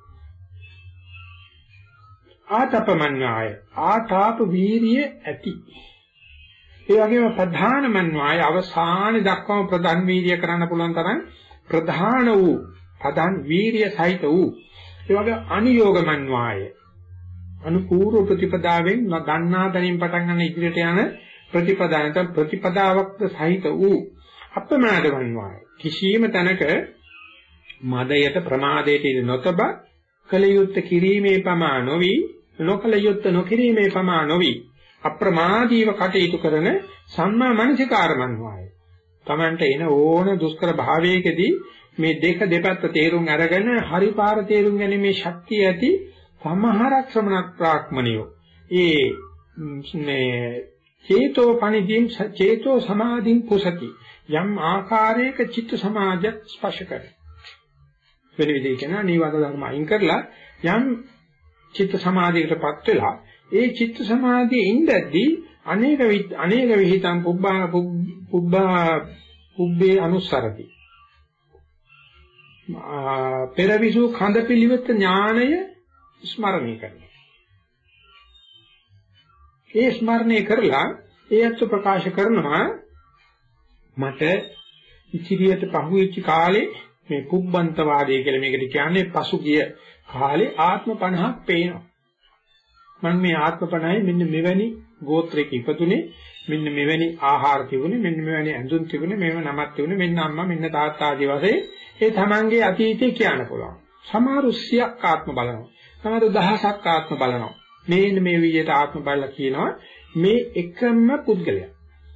ආතප්පමන්වාය ආතාප වීරිය ඇති. ඒ වගේම ප්‍රධානමන්වාය අවසාන දක්වාම ප්‍රධාන වීරිය කරන්න පුළුවන් තරම් ප්‍රධාන වූ ප්‍රධාන වීරිය සහිත වූ ඒ වගේ අනුയോഗමන්වාය අනුපූර්ව ප්‍රතිපදාවෙන් ගන්නා තැනින් පටන් ගන්න ඉදිරියට යන ප්‍රතිපදානට ප්‍රතිපදාවක් සහිත වූ අප්‍රමාදවන්වාය කිසියම් තැනක මදයට ප්‍රමාදයට ඉඳ නොතබ කලියුත් කිරීමේ පමා නොවි නොකලියුත් නොකිරීමේ පමා නොවි අප්‍රමාදීව කටයුතු කරන සම්මා මනසිකාරමන්වාය තමන්ට එන ඕන දුෂ්කර භාවයකදී මේ දෙපැත්ත තේරුම් අරගෙන හරිපාර තේරුම් ගැනීමේ ශක්තිය ඇති සමහරක් ශ්‍රමණක් බ්‍රාහ්මණයෝ මේ චේතෝ පණිදීන් චේතෝ සමාධින් කුසති යම් ආකාරයක චිත්ත සමාධිය ස්පර්ශ කරයි. වෙන විදිහට කියනවා නීවරණ ධර්ම අයින් කරලා යම් චිත්ත සමාධියකටපත් වෙලා ඒ චිත්ත සමාධියේ ඉඳද්දී අනේක විහිතං පුබ්බේ අනුස්සරති. පෙරවිසු කඳ පිළිවෙත් ඥාණය ස්මරණය කරනවා. ඒ ස්මරණය කරලා ඒ අත්ව ප්‍රකාශ කරනවා මට ඉචිරියට පහුවෙච්ච කාලේ මේ පුබ්බන්තවාදය කියලා මේකට කියන්නේ පසුගිය කාලේ ආත්ම 50ක් පේනවා. මම මේ ආත්ම 50යි මෙන්න මෙවැනි ගෝත්‍රයක ඉපදුනේ, මෙන්න මෙවැනි ආහාර තිබුණේ, මෙන්න මෙවැනි ඇඳුම් තිබුණේ, මෙව නමක් තිබුණේ, මෙන්න අම්මා, මෙන්න තාත්තා ආදී වශයෙන් ඒ තමන්ගේ අතීතේ කියන්න පුළුවන්. සමහරු 100ක් ආත්ම බලනවා. සමහරු 1000ක් ආත්ම බලනවා. මේ විදිහට ආත්ම බලලා කියනවා මේ එකම පුද්ගලයා.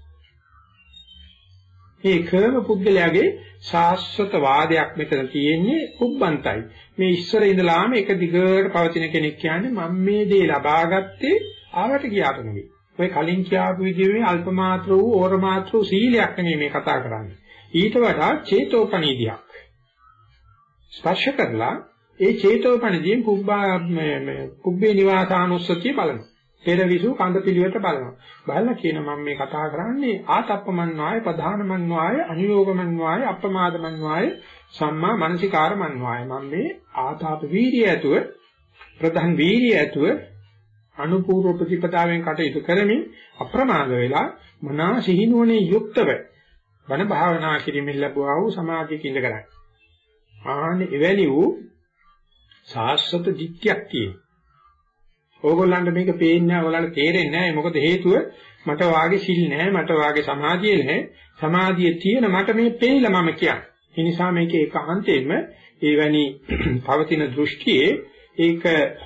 මේ එකම පුද්ගලයාගේ ශාස්ත්‍රත වාදයක් මෙතන තියෙන්නේ පුබ්බන්තයි. මේ ඉස්සර ඉඳලාම එක දිගට පවතින කෙනෙක් කියන්නේ මම මේ දේ ලබාගත්තේ ආවට ගියාට නෙවෙයි. ඔය කලින් කියාපු විදිහේ අල්පමාත්‍ර වූ ඕරමාත්‍ර වූ සීලයක් නෙමෙයි මේ කතා කරන්නේ. ඊට වඩා චේතෝපනීදියක්. ස්පර්ශ කරලා ඒ චේතෝපනීදියෙන් පුබ්බේ නිවාසානුස්සතිය බලනවා. පෙරවිසු කඳ පිළිවෙත බලනවා. බලලා කියන මම මේ කතා කරන්නේ ආතප්පමන්්වාය, ප්‍රධානමන්්වාය, අනුയോഗමන්්වාය, අප්‍රමාදමන්්වාය, සම්මා මනසිකාරමන්්වාය. මම මේ ආතාප වීර්යය ඇතුව, ප්‍රධාන වීර්යය ඇතුව අනුපූර්ව ප්‍රතිපදාවෙන් කටයුතු කරමින් අප්‍රමාද වෙලා මනා සිහිනුවණේ යුක්තව වන භාවනා කිරීමෙන් ලැබුවා වූ සමාධියක ඉඳගලයි. ආන්නේ එවැනි වූ සාස්වත දිට්ඨියක් තියෙනවා. ඕගොල්ලන්ට මේක පේන්නේ නැහැ, ඔයාලට තේරෙන්නේ නැහැ. මොකද හේතුව මට වාගේ සිල් නැහැ, මට වාගේ සමාධිය නැහැ. සමාධිය තියෙන මට මේ පෙන්නලා මම කියන්නේ. ඒ නිසා මේක ඒකාන්තයෙන්ම එවැනි පවතින දෘෂ්ටියේ ඒක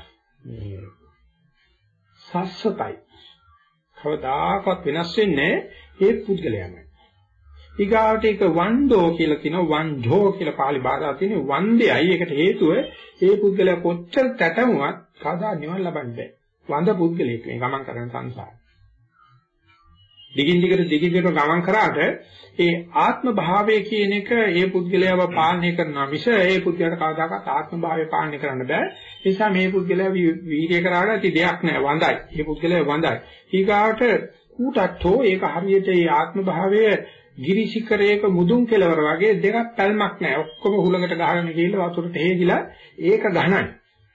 සස්සතයි. කවදාකවත් වෙනස් වෙන්නේ ඒ පුද්ගලයාමයි. ඊගාට ඒක වන්දෝ කියලා කියනවා, වන්ධෝ කියලා පාලි භාෂාවේ තියෙන වන්දයයි. ඒකට හේතුව ඒ පුද්ගලයා කොච්චර තැටමුවත් කවදා නිවන් ලබන්න බෑ. වඳ පුද්ගලයෙක් මේ ගමන් කරන සංසාරේ. දිගින් දිගට ගමන් කරාට ඒ ආත්ම භාවය කියන එක ඒ පුද්ගලයාව පාලනය කරනවා මිස ඒ පුද්ගලයාට කවදාකවත් ආත්ම භාවය පාලනය කරන්න බෑ. ඒ නිසා මේ පුද්ගලයා වීර්ය කරාට ඇති දෙයක් නෑ, වඳයි. මේ පුද්ගලයා වඳයි. ඊගාවට ඌටත්ෝ ඒක හරියට ඒ ආත්ම භාවය ගිරිශිකරයක මුදුන් කෙලවර වගේ දෙකක් පැල්මක් නෑ. ඔක්කොම හුලඟට ගහගෙන ගිහිල්ලා වතුරට හේදිලා ඒක ඝනයි.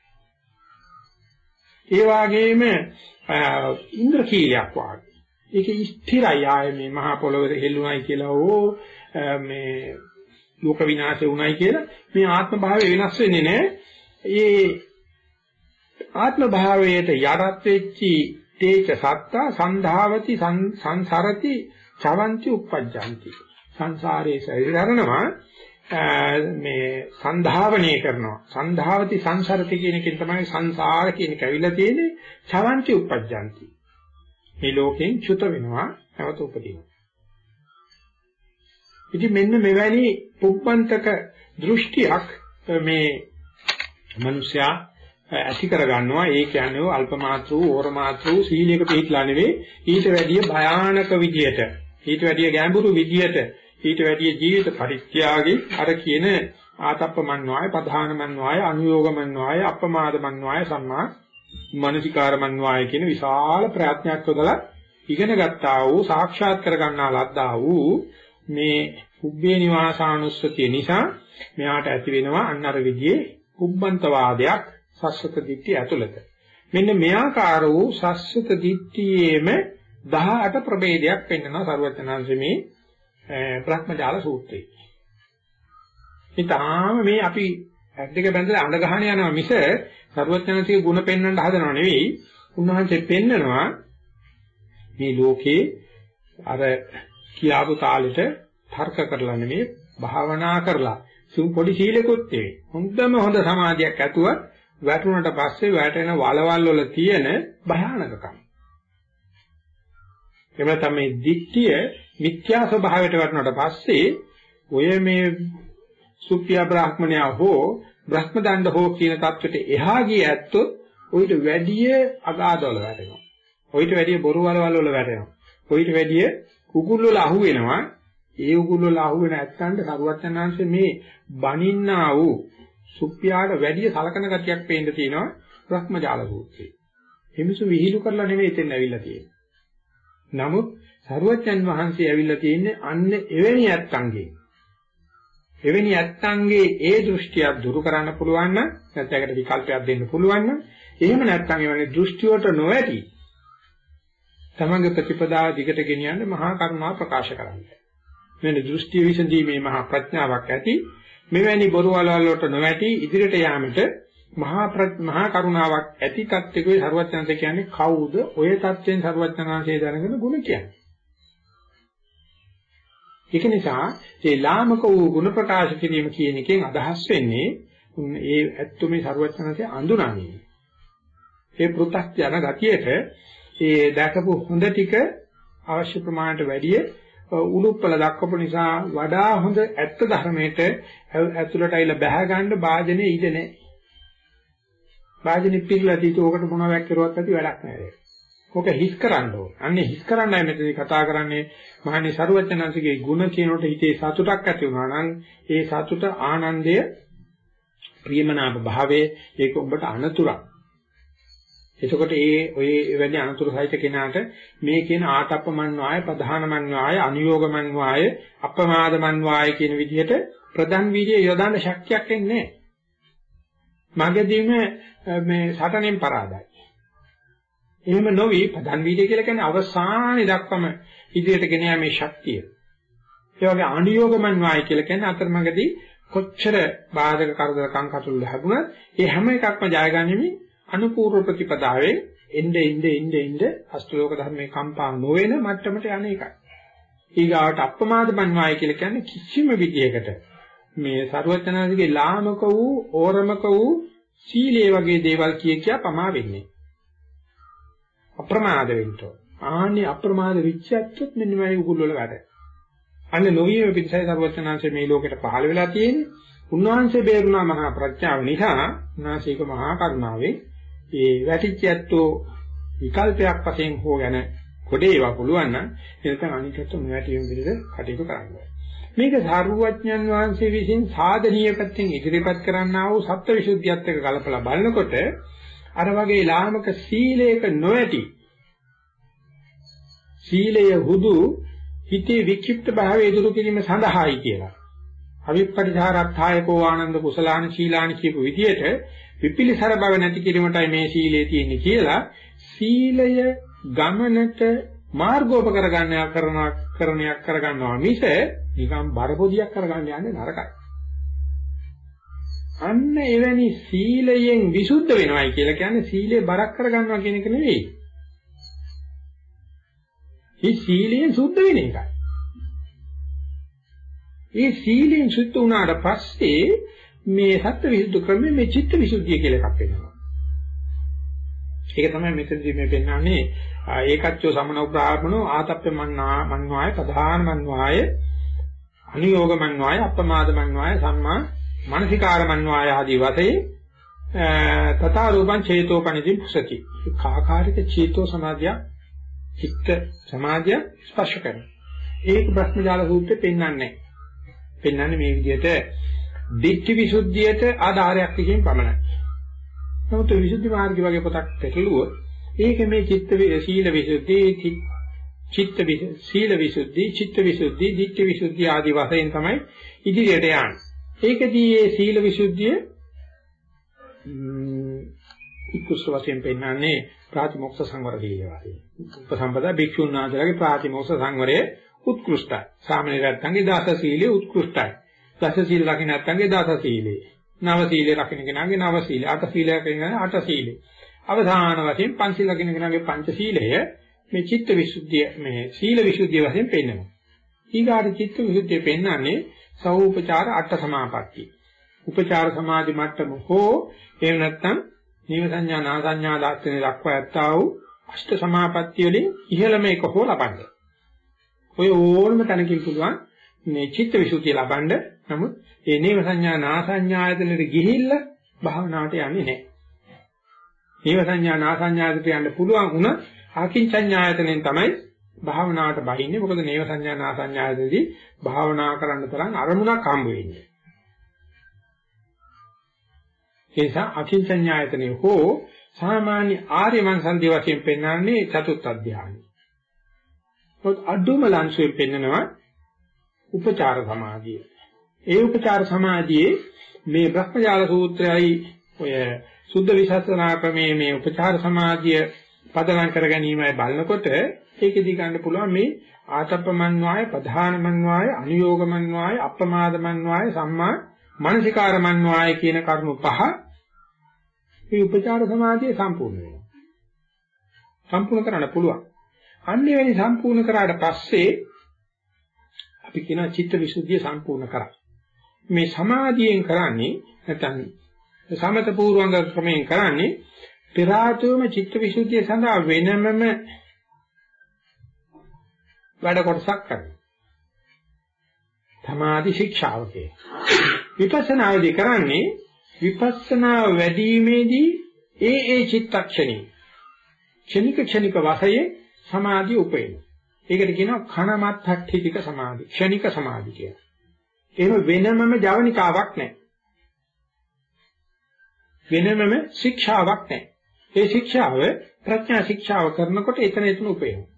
ඒ වගේම ඉන්ද්‍රකීලයක් වගේ. ඒක ස්ථිරයි. ආයේ මේ මහා පොළොවේ හෙල්ලුණයි කියලා ඕ මේ ලෝක විනාශය වුණයි කියලා මේ ආත්ම භාවය වෙනස් වෙන්නේ නැහැ. ඒ ආත්ම භාවයට යටත් වෙච්චි තේජ සත්තා සන්ධාවති සංසරති චවಂತಿ උප්පජ්ජಂತಿ. සංසාරයේ සැරිසරනවා මේ සන්ධාවනය කරනවා. සන්ධාවති සංසරති කියන එකෙන් තමයි සංසාර කියන එක ඇවිල්ලා තියෙන්නේ. චවಂತಿ උප්පජ්ජಂತಿ. මේ ලෝකෙන් චුත වෙනවා, නැවත උපදිනවා. ඉතින් මෙන්න මෙවැනි පුබ්බන්තක දෘෂ්ටියක් මේ මිනිසයා ඇති කර ගන්නවා. ඒ කියන්නේ අල්ප මාත්‍ර වූ ඕර මාත්‍ර වූ සීලයක පිළිట్లా නෙවෙයි, ඊට වැඩිය භයානක විදියට, ඊට වැඩිය ගැඹුරු විදියට, ඊට වැඩිය ජීවිත පරිත්‍යාගී අර කියන ආතප්පමන්්වාය, ප්‍රධානමන්්වාය, අනුയോഗමන්්වාය, අප්‍රමාදමන්්වාය, සම්මා මනසිකාරමන්්වාය කියන විශාල ප්‍රයත්නයක් යොදලා ඉගෙන ගත්තා වූ, සාක්ෂාත් කර ගන්නා ලද්දා වූ මේ පුබ්බේ නිවාසානුස්සතිය නිසා මෙයාට ඇති වෙනවා අන්න අර විදිහේ පුබ්බන්තවාදයක් සස්සත දිට්ඨිය ඇතුළත. මෙන්න මෙයාකාර වූ සස්සත දිට්ඨියේම 18 ප්‍රභේදයක් පෙන්වනවා සර්වඥාන්සේ මේ බ්‍රහ්මජාල සූත්‍රයේ. ඊටාම මේ අපි ඇද්දක බැඳලා අඬ ගහන යනවා මිස සර්වඥාන්සේගේ ගුණ පෙන්වන්න හදනව නෙවෙයි. උන්වහන්සේ පෙන්නනවා මේ ලෝකේ අර කියාපු තාලෙට තර්ක කරලා නෙමෙයි, භාවනා කරලා පොඩි සීලෙකුත් නෙවෙයි. හොඳම හොඳ සමාධියක් ඇතුව වැටුණට පස්සේ වැටෙන වලවල් වල තියෙන භයානකකම්. එමෙ තමයි දිට්ඨිය මිත්‍යා ස්වභාවයට වැටුණට පස්සේ ඔය මේ සුප්පියා බ්‍රාහ්මණයා හෝ බ්‍රහ්ම දණ්ඩ හෝ කියන தත්වෙට එහා ගිය ඇත්තොත් ඔయిత වැඩිය අගාධවල වැටෙනවා. ඔయిత වැඩිය බොරු වලවල් වල වැටෙනවා. ඔయిత වැඩිය උගුල් වල අහු වෙනවා. ඒ උගුල් වල අහු වෙන ඇත්තන්ට සරුවචනාංශේ මේ බණින්නා වූ සුප්පියාට වැඩිය සලකන ගතියක් පේන්න තියෙනවා බ්‍රහ්මජාල සූත්‍රයේ. හිමිසු විහිළු කරලා නෙවෙයි එතෙන් ඇවිල්ලා තියෙන්නේ. නමුත් සරුවචන් වහන්සේ ඇවිල්ලා තියෙන්නේ අන්න එවැනි ඇත්තන්ගේ. එවැනි ඇත්තන්ගේ ඒ දෘෂ්ටියක් දුරු කරන්න පුළුවන් නම් නැත්නම් ඒකට විකල්පයක් දෙන්න පුළුවන් නම් එහෙම නැත්නම් එවැනි දෘෂ්ටියට නොවැටි තමන්ගේ ප්‍රතිපදාව දිගට ගෙනියන්න මහා කරුණාව ප්‍රකාශ කරන්නේ. මෙන්න දෘෂ්ටි විසඳීමේ මහා ප්‍රඥාවක් ඇති මෙවැනි බොරු වලවල් වලට නොවැටි ඉදිරියට යාමට මහා කරුණාවක් ඇති තත්ත්වයේ සරුවචනන්ත කියන්නේ කවුද? ඔය තත්ත්වයෙන් සරුවචනන්සේ දැනගෙන ගුණ කියන්නේ. ඒක නිසා මේ ලාමක වූ ගුණ ප්‍රකාශ කිරීම කියන එකෙන් අදහස් වෙන්නේ ඒ ඇත්තෝ මේ සරුවචනන්සේ අඳුනන්නේ. ඒ පෘථග්ජන ගතියට ඒ දැකපු හොඳ ටික අවශ්‍ය ප්‍රමාණයට වැඩිය උලුප්පල දක්වපු නිසා වඩා හොඳ ඇත්ත ධර්මයට ඇතුළට ඇවිල්ලා බැහැ ගන්න වාදනේ ඉඳ නැහැ. වාදනේ පිළිලා තීත ඔකට මොනවක් කරුවත් ඇති වැඩක් නැහැ. ඔක හිස් කරන්න ඕන. අන්නේ හිස් කරන්නයි මෙතන කතා කරන්නේ මහණේ සරුවචනන්සේගේ ගුණ කියනකොට හිතේ සතුටක් ඇති වුණා නම් ඒ සතුට ආනන්දය ප්‍රියමනාප භාවයේ ඒක ඔබට අනතුරක්. එතකොට ඔය එවැනි අනතුරු සහිත කෙනාට මේ කියන ආතප්පමන්වාය ප්‍රධානමන්වාය අනුയോഗමන්වාය අපමාදමන්වාය කියන විදිහට ප්‍රධාන වීර්යය යොදන්න ශක්තියක් එන්නේ නැහැ. මගදීම මේ සටනෙන් පරාදයි. එහෙම නොවි ප්‍රධාන වීර්යය කියලා කියන්නේ අවසානයේ දක්වම ඉදිරියට ගෙන යාමේ ශක්තිය. ඒ වගේ අනුയോഗමන්වාය කියලා කියන්නේ අතරමඟදී කොච්චර බාධක කරදර කංකටොළු ලැබුණත් ඒ හැම එකක්ම ජයගැනීමේ අනුපූර්ව ප්‍රතිපදාවේ එnde අෂ්ටලෝක ධර්මයේ කම්පා නොවන මට්ටමට යන එකයි. ඊගාවට අප්‍රමාද මන්වාය කියලා කියන්නේ කිසිම විදියකට මේ සරුවචනාදිගේ ලාමක වූ ඕරමක වූ සීලයේ වගේ දේවල් කියා පමා වෙන්නේ. අප්‍රමාද වෙන්න. ආන්නේ අප්‍රමාද විච්ඡත්තුත් මෙන්න මේ උගුල් වල වැඩ. අන්න නොවියම පිටසයි සරුවචනාංශයේ මේ ලෝකෙට පහළ වෙලා තියෙන්නේ. උන්වහන්සේ බේරුණා මහා ප්‍රඥාව නිසා උන්වහන්සේක මහා කරුණාවෙන් ඒ වැටිච්ච ඇත්තෝ විකල්පයක් වශයෙන් හොයන කොටේවා පුළුවන් නම් එතන අනිකට නොවැටීම පිළිද කටයුතු කරන්න. මේක සාරවත්ඥන් වහන්සේ විසින් සාධනීය පැත්තෙන් ඉදිරිපත් කරන්නා වූ සත්‍වවිසුද්ධියත් එක්ක කලපලා බලනකොට අර වගේ ලාමක සීලයක නොඇති සීලය හුදු හිතේ වික්ෂිප්ත භාවය දුරු කිරීම සඳහායි කියලා. අවිප්පටිධාරත්ථායකෝ ආනන්ද කුසලාන සීලාන කියපු විදිහට විපිලිසර බව නැති කිරීමටයි මේ සීලය තියෙන්නේ කියලා සීලය ගමනට මාර්ගෝපකර කරණයක් කරගන්නවා මිස නිකම් බරපොදියක් කරගන්න යන්නේ නරකයි. අන්න එවැනි සීලයෙන් විසුද්ධ වෙනවයි කියලා කියන්නේ සීලේ බරක් කරගන්නවා කියන එක නෙවෙයි. මේ සීලයෙන් සුද්ධ වෙන එකයි. ඒ සීලෙන් සුද්ධ වුණාට පස්සේ මේ සත්‍ය විසුද්ධි ක්‍රමයේ මේ චිත්ත විසුද්ධිය කියලා එකක් වෙනවා. ඒක තමයි මෙතනදී මේ පෙන්වන්නේ ඒකච්චෝ සමන උප්‍රාපණෝ ආතප්ප මන්වාය ප්‍රධාන මන්වාය අනුയോഗ මන්වාය අප්‍රමාද මන්වාය සම්මා මානසිකාර මන්වාය ආදී වශයෙන් තථා රූපං චේතෝපනිදී පුසති. කාකාරික චේතෝ සමාධිය චිත්ත සමාධිය ස්පර්ශ කරනවා. ඒක බ්‍රහ්මජාල සූත්‍රයේ පෙන්වන්නේ. පෙන්වන්නේ මේ විදිහට දිට්ඨි විසුද්ධියට ආධාරයක් විසින් පමණයි. නමුත් විසුද්ධි මාර්ගය වගේ පොතක් පැටලුවොත් ඒක මේ සීල විසුද්ධි, සීල විසුද්ධි, චිත්ත විසුද්ධි, දිට්ඨි විසුද්ධි ආදී වශයෙන් තමයි ඉදිරියට යන්නේ. ඒකදී මේ සීල විසුද්ධිය උත්කෘෂ්ඨ වශයෙන් පෙන්වන්නේ ප්‍රාතිමෝක්ෂ සංවර සීලය වශයෙන්. උපසම්පදා භික්ෂුන් වහන්සේලාගේ ප්‍රාතිමෝක්ෂ සංවරයේ උත්කෘෂ්ඨයි. සාමාන්‍ය රැත්තන්ගේ දාස සීලයේ උත්කෘෂ්ඨයි. දස සීල රකින්න නැත්නම්ගේ දාස සීලේ. නව සීලේ රකින්න කෙනාගේ නව සීලේ. අට සීලය රකින්න අට සීලේ. අවධාන වශයෙන් පංචශීල රකින්න කෙනාගේ පංච සීලය මේ චිත්ත විසුද්ධිය මේ සීල විසුද්ධිය වශයෙන් පෙන්වනවා. ඊගාට චිත්ත විසුද්ධිය පෙන්වන්නේ සෞපචාර අට සමාපatti. උපචාර සමාධි මට්ටම හෝ එහෙම නැත්නම් නීව සංඥා නා සංඥා දාස්තනේ දක්වා ඇත්තා වූ අෂ්ට සමාපatti වලින් ඉහළම එක හෝ ලබන්නේ. ඔය ඕනම තැනකින් පුළුවන් මේ චිත්ත විසුද්ධිය ලබන්න. නමුත් ඒ නීව සංඥා නා සංඥා ආයතනෙට ගිහිල්ලා භාවනාවට යන්නේ නැහැ. නීව සංඥා නා සංඥාට යන්න පුළුවන් වුණ ආකින්චඤ්ඤායතනෙන් තමයි භාවනාවට බහින්නේ. මොකද නීව සංඥා නා සංඥායතනදී භාවනා කරන්න තරම් අරමුණක් හම්බ වෙන්නේ. ඒ නිසා ආකින්චඤ්ඤායතනෙ හෝ සාමාන්‍ය ආර්ය මනසන්ති වශයෙන් පෙන්වන්නේ චතුත් අධ්‍යානයි. මොකද අඩුම ලංශයෙන් පෙන්නනවා උපචාර සමාධිය. ඒ උපචාර සමාධියේ මේ බ්‍රහ්මජාල සූත්‍රයයි ඔය සුද්ධ විසස්සනා ක්‍රමයේ මේ උපචාර සමාධිය පදනම් කර ගැනීමයි බලනකොට ඒකෙදි ගන්න පුළුවන් මේ ආතප්පමන්්වාය, ප්‍රධානමන්්වාය, අනුയോഗමන්්වාය, අප්‍රමාදමන්්වාය, සම්මා මානසිකාරමන්්වාය කියන කරුණු පහ මේ උපචාර සමාධිය සම්පූර්ණ වෙනවා. සම්පූර්ණ කරන්න පුළුවන්. අන්න එවැනි සම්පූර්ණ කරාට පස්සේ අපි කියනවා චිත්ත විසුද්ධිය සම්පූර්ණ කරා. මේ සමාධියෙන් කරන්නේ නැත්නම් සමත පූර්වංග ක්‍රමයෙන් කරන්නේ පෙර ආතුම චිත්ත විසුද්ධිය සඳහා වෙනමම වැඩ කොටසක් කරනවා. සමාධි ශික්ෂාවකේ. විපස්සනාවේදී කරන්නේ විපස්සනා වැඩිීමේදී ඒ චිත්තක්ෂණේ ක්ෂණික වශයෙන් සමාධිය උපයන. ඒකට කියනවා කණමත්ථට්ඨිතික සමාධි, ක්ෂණික සමාධි කියලා. එහෙම වෙනමම ජවනිකාවක් නැහැ. වෙනමම ශික්ෂාවක් නැහැ. ඒ ශික්ෂාව ප්‍රඥා ශික්ෂාව කරනකොට එතන උපයනවා.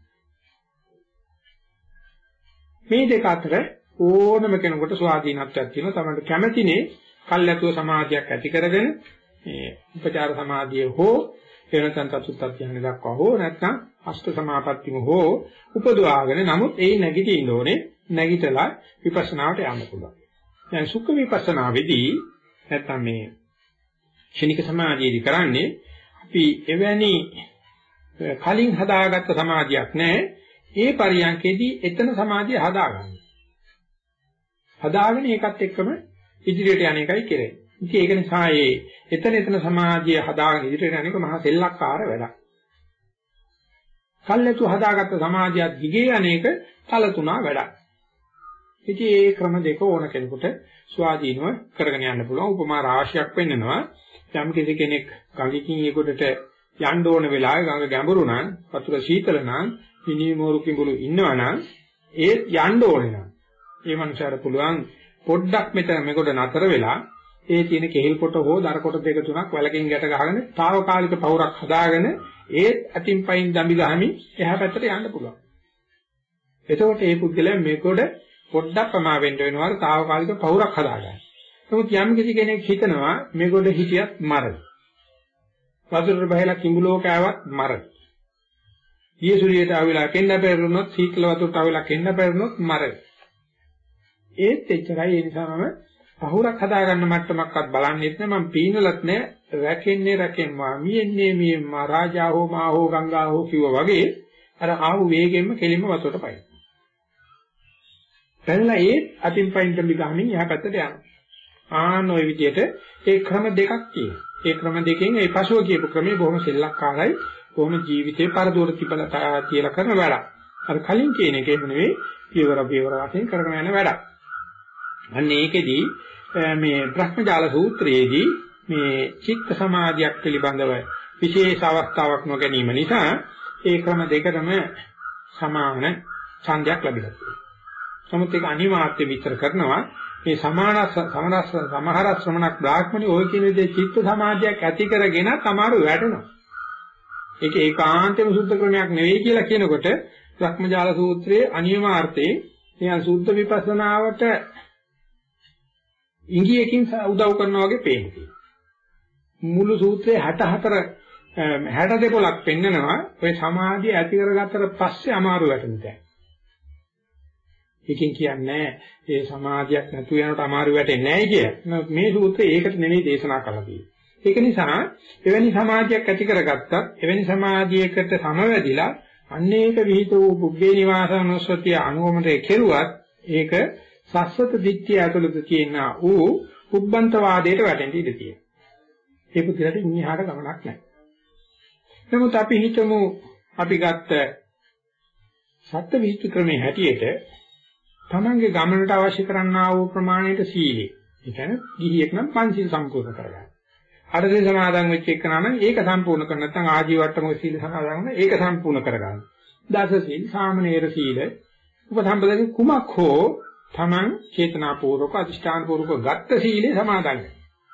මේ දෙක අතර ඕනම කෙනෙකුට ස්වාධීනත්වයක් තියෙනවා. තමයි කැමැතිනේ කල්ැතුව සමාධියක් ඇති කරගෙන මේ උපචාර සමාධිය හෝ එනතන් චතුත්ථ ධ්‍යාන දක්වා හෝ නැත්නම් අෂ්ට සමාපත්තිම හෝ උපදවාගෙන නමුත් ඒ නැගිටින්න ඕනේ. නැගිටලා විපස්සනාවට යන්න පුළුවන්. දැන් සුඛ විපස්සනාවේදී නැත්නම් මේ ක්ෂණික සමාධියේදී කරන්නේ අපි එවැනි කලින් හදාගත්ත සමාධියක් නැහැ. ඒ පරියන්කේදී එතන සමාධිය හදාගන්න. හදාගෙන ඒකත් එක්කම ඉදිරියට යන එකයි කෙරෙන්නේ. ඉතින් ඒක නිසා එතන සමාධිය හදාගෙන ඉදිරියට යන එක මහා සෙල්ලක්කාර වැඩක්. කල්ැතු හදාගත්ත සමාධියත් දිගේ යන එක තලතුණා වැඩක්. ඉතින් මේ ක්‍රම දෙක ඕන කෙනෙකුට ස්වාධීනව කරගෙන යන්න පුළුවන්. උපමා රාශියක් වෙන්නනවා. යම් කෙනෙක් ගඟකින් ඒකට යන්න ඕන වෙලාවේ ගඟ ගැඹුරු නම් වතුර සීතල නම් මිනිමෝරු කිඹුරු ඉන්නවනම් ඒ යන්න ඕනේ නම් ඒ මනුස්සයාට පුළුවන් පොඩ්ඩක් මෙතන මේකට නතර වෙලා ඒ තියෙන කෙහෙල් කොට හෝ දර කොට දෙක තුනක් වලකින් ගැට ගහගෙන తాවකාලික පවුරක් හදාගෙන ඒ අතින් පයින් දම්බි ගහමින් එහා පැත්තට යන්න පුළුවන්. එතකොට මේ පුද්ගලයා මේකට පොඩ්ඩක් ප්‍රමා වෙන්න වෙනවා తాවකාලික පවුරක් හදාගන්න. නමුත් යම් කිසි කෙනෙක් හිතනවා මේකට හිටියත් මරයි. වතුර බහලා කිඹුලෝ කෑවත් මරයි. ඊසුලියට ආවිලා කෙන්න බැරුණොත් සීතල වතුරට ආවිලා කෙන්න බැරුණොත් මරයි. ඒත් එච්චරයි ඒ නිසාම පහුරක් හදාගන්න මට්ටමක්වත් බලන්නෙත් නෑ මම පීනලත් නෑ රැකෙන්නවා මියෙන්නේ මියෙම්මා රාජා හෝ මා හෝ ගංගා හෝ කිව්වා වගේ අර ආපු වේගෙන්ම කෙලින්ම වතුරට පයින්. පැනලා ඒත් අතින් පයින් දෙමි ගහමින් එහා පැත්තට යනවා. ආන ඔය විදිහට ඒ ක්‍රම දෙකක් තියෙනවා. ඒ ක්‍රම දෙකෙන් ඒ පසුව කියපු ක්‍රමේ බොහොම සෙල්ලක්කාරයි. බොහොම ජීවිතේ පරදෝර තිබලා කරන වැඩක්. අර කලින් කියන එක එහෙම නෙවෙයි පියවර වශයෙන් කරගෙන යන වැඩක්. අන්න ඒකෙදී මේ බ්‍රහ්මජාල සූත්‍රයේදී මේ චිත්ත සමාධියක් පිළිබඳව විශේෂ අවස්ථාවක් නොගැනීම නිසා ඒ ක්‍රම දෙකම සමාන ඡන්දයක් ලැබිලා තියෙනවා. නමුත් ඒක අනිවාර්ය විතර කරනවා මේ සමහර ශ්‍රමණක් බ්‍රාහ්මණි ඔය කියන විදිහේ චිත්ත සමාධියක් ඇති කරගෙන තමාරු වැඩනවා. ඒක ඒකාන්තම සුද්ධ ක්‍රමයක් නෙවෙයි කියලා කියනකොට බ්‍රහ්මජාල සූත්‍රයේ අනියමාර්ථයේ නිකන් සුද්ධ විපස්සනාවට ඉංගියකින් උදව් කරනවා වගේ පේනවා. මුළු සූත්‍රයේ 62 පොලක් පෙන්නනවා ඔය සමාධිය ඇති කරගත්තට පස්සේ අමාරු වැටෙන තැන. ඒකෙන් කියන්නේ ඒ සමාධියක් නැතු වෙනකොට අමාරු වැටෙන්නේ නැහැ කිය. මේ සූත්‍රයේ ඒකට නෙවෙයි දේශනා කරලා තියෙන්නේ. ඒක නිසා එවැනි සමාධියක් ඇති කරගත්තත් එවැනි සමාධියකට සමවැදිලා අනේක විහිත වූ බුද්ධේ නිවාසනොස්සතිය අනුවමතේ කෙරුවත් ඒක සස්සත දිට්ඨිය ඇතුළත තියෙන ඌ උබ්බන්ත වාදයට වැටෙන්න ඉඩ තියෙනවා. ඒ පුදුරට ඉන්නහාට ගමනක් නැහැ. නමුත් අපි හිතමු අපි ගත්ත සත්‍ය විචු ක්‍රමයේ හැටියට තමන්ගේ ගමනට අවශ්‍ය කරන්නා වූ ප්‍රමාණයට සීලය. ඒ කියන්නේ ගිහියෙක් නම් පංචශීල සම්පූර්ණ කරගන්න. අටසිල් සමාදන් වෙච්ච එක නම් ඒක සම්පූර්ණ කර නැත්නම් ආජීවට්ටමක සීල සමාදන් වෙන ඒක සම්පූර්ණ කරගන්න. දස සීල්, සාමණේර සීල, උපසම්පදායේ කුමක් හෝ තමන් චේතනාපූර්වක අධිෂ්ඨානපූර්වක ගත්ත සීලේ සමාදන් වෙනවා.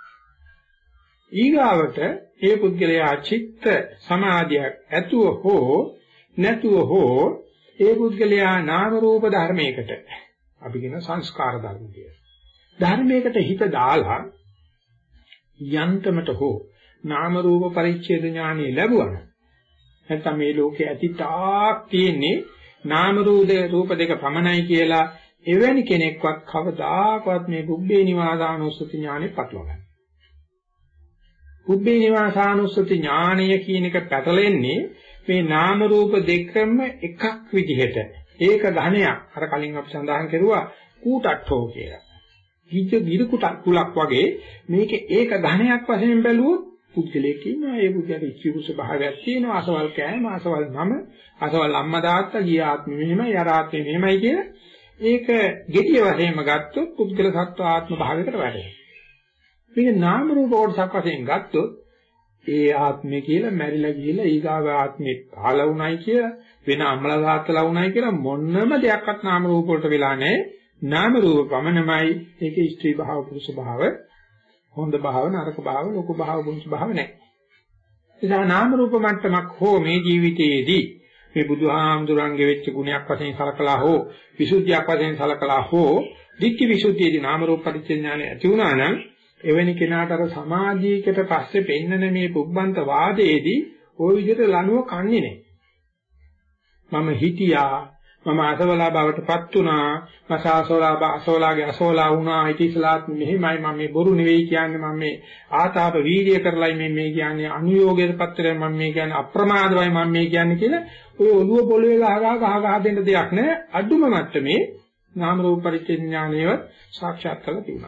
ඊගාවට ඒ පුද්ගලයා චිත්ත සමාධියක් ඇතුව හෝ නැතුව හෝ ඒ පුද්ගලයා නාම රූප ධර්මයකට අපි කියන සංස්කාර ධර්ම කියලා. ධර්මයකට හිත දාලා යන්තමට හෝ නාම රූප පරිච්ඡේද ඥානෙ ලැබුවා. නැත්නම් මේ ලෝකේ ඇති තාක් තියෙන්නේ නාම රූප දෙක පමණයි කියලා එවැනි කෙනෙක්වත් කවදාකවත් මේ පුබ්බේ නිවාසානුස්සති ඥානෙ පටලවා ගන්න. පුබ්බේ නිවාසානුස්සති ඥානය කියන එක පැටලෙන්නේ මේ නාම රූප දෙකම එකක් විදිහට. ඒක ඝණයක්. අර කලින් අපි සඳහන් කරුවා කූටට්ඨෝ කියලා. ගිරු කුලක් වගේ මේක ඒක ඝණයක් වශයෙන් බැලුවොත් පුද්ගලයෙක් ඉන්නවා. ඒ පුද්ගලයාට ඉච්ඡුස භාවයක් තියෙනවා. අසවල් කෑම, අසවල් නම, අසවල් අම්මා තාත්තා ගිය ආත්මෙ මෙහෙමයි, අර ආත්මෙ මෙහෙමයි කියලා ඒක ගෙඩිය වශයෙන්ම ගත්තොත් පුද්ගල සත්ව ආත්ම භාවයකට වැටෙනවා. මේක නාම රූප කොටසක් වශයෙන් ගත්තොත් ඒ ආත්මය කියලා මැරිලා ගිහලා ඊගාව ආත්මේ පහළ වුණයි කියලා වෙන අම්මලා තාත්තලා වුණයි කියලා මොනම දෙයක්වත් නාම රූප වලට වෙලා නැහැ. නාම රූප පමණමයි. ඒකේ ස්ත්‍රී භාව, පුරුෂ භාව, හොඳ භාව, නරක භාව, ලොකු භාව, පුංචි භාව නැහැ. ඒ නාම රූප මට්ටමක් හෝ මේ ජීවිතයේදී මේ බුදුහාමුදුරන්ගේ වෙච්ච ගුණයක් වශයෙන් සලකලා හෝ විසුද්ධියක් වශයෙන් සලකලා හෝ ditthi visuddhiයේදී නාම රූප පරිච්ඡේඥානය ඇති වුණා නම් එවැනි කෙනාට අර සමාධියකට පස්සේ පෙන්නන මේ පුබ්බන්ත වාදයේදී ওই විදිහට ලනුව කන්නේ නැහැ. මම හිතියා, මම අසවලා බවටපත් වුණා, අසවලාගේ අසවලා වුණා, ඉතිසලාත් මෙහිමයි, මම මේ බොරු නෙවෙයි කියන්නේ, මම මේ ආතාප වීර්ය කරලයි මේ කියන්නේ, අනුയോഗයටපත් වෙලා මම මේ කියන්නේ අප්‍රමාදවයි මම මේ කියන්නේ කියලා ඔය ඔළුව පොළවේ ගහ දෙන්න දෙයක් නැහැ. අදුම මට්ටමේ නාම රූප පරිච්ඡේඥානයව සාක්ෂාත් කරලා තිබුණා.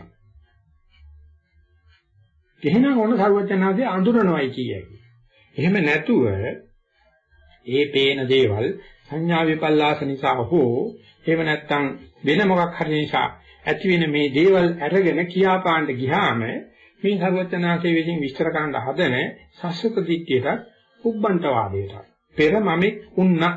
එහෙනම් ඕන සර්වඥාදී අඳුරනවයි කියයි. එහෙම නැතුව ඒ පේන දේවල් සංඥා විපල්ලාස නිසා හෝ එහෙම නැත්නම් වෙන මොකක් හරි නිසා ඇති වෙන මේ දේවල් අරගෙන කියාපාන්න ගියාම මේ සර්වඥාසේ විසින් විස්තර කරන්න හදන සස්සක දිට්ඨියට උබ්බන්තවාදයට පෙර මමෙක් උන්නා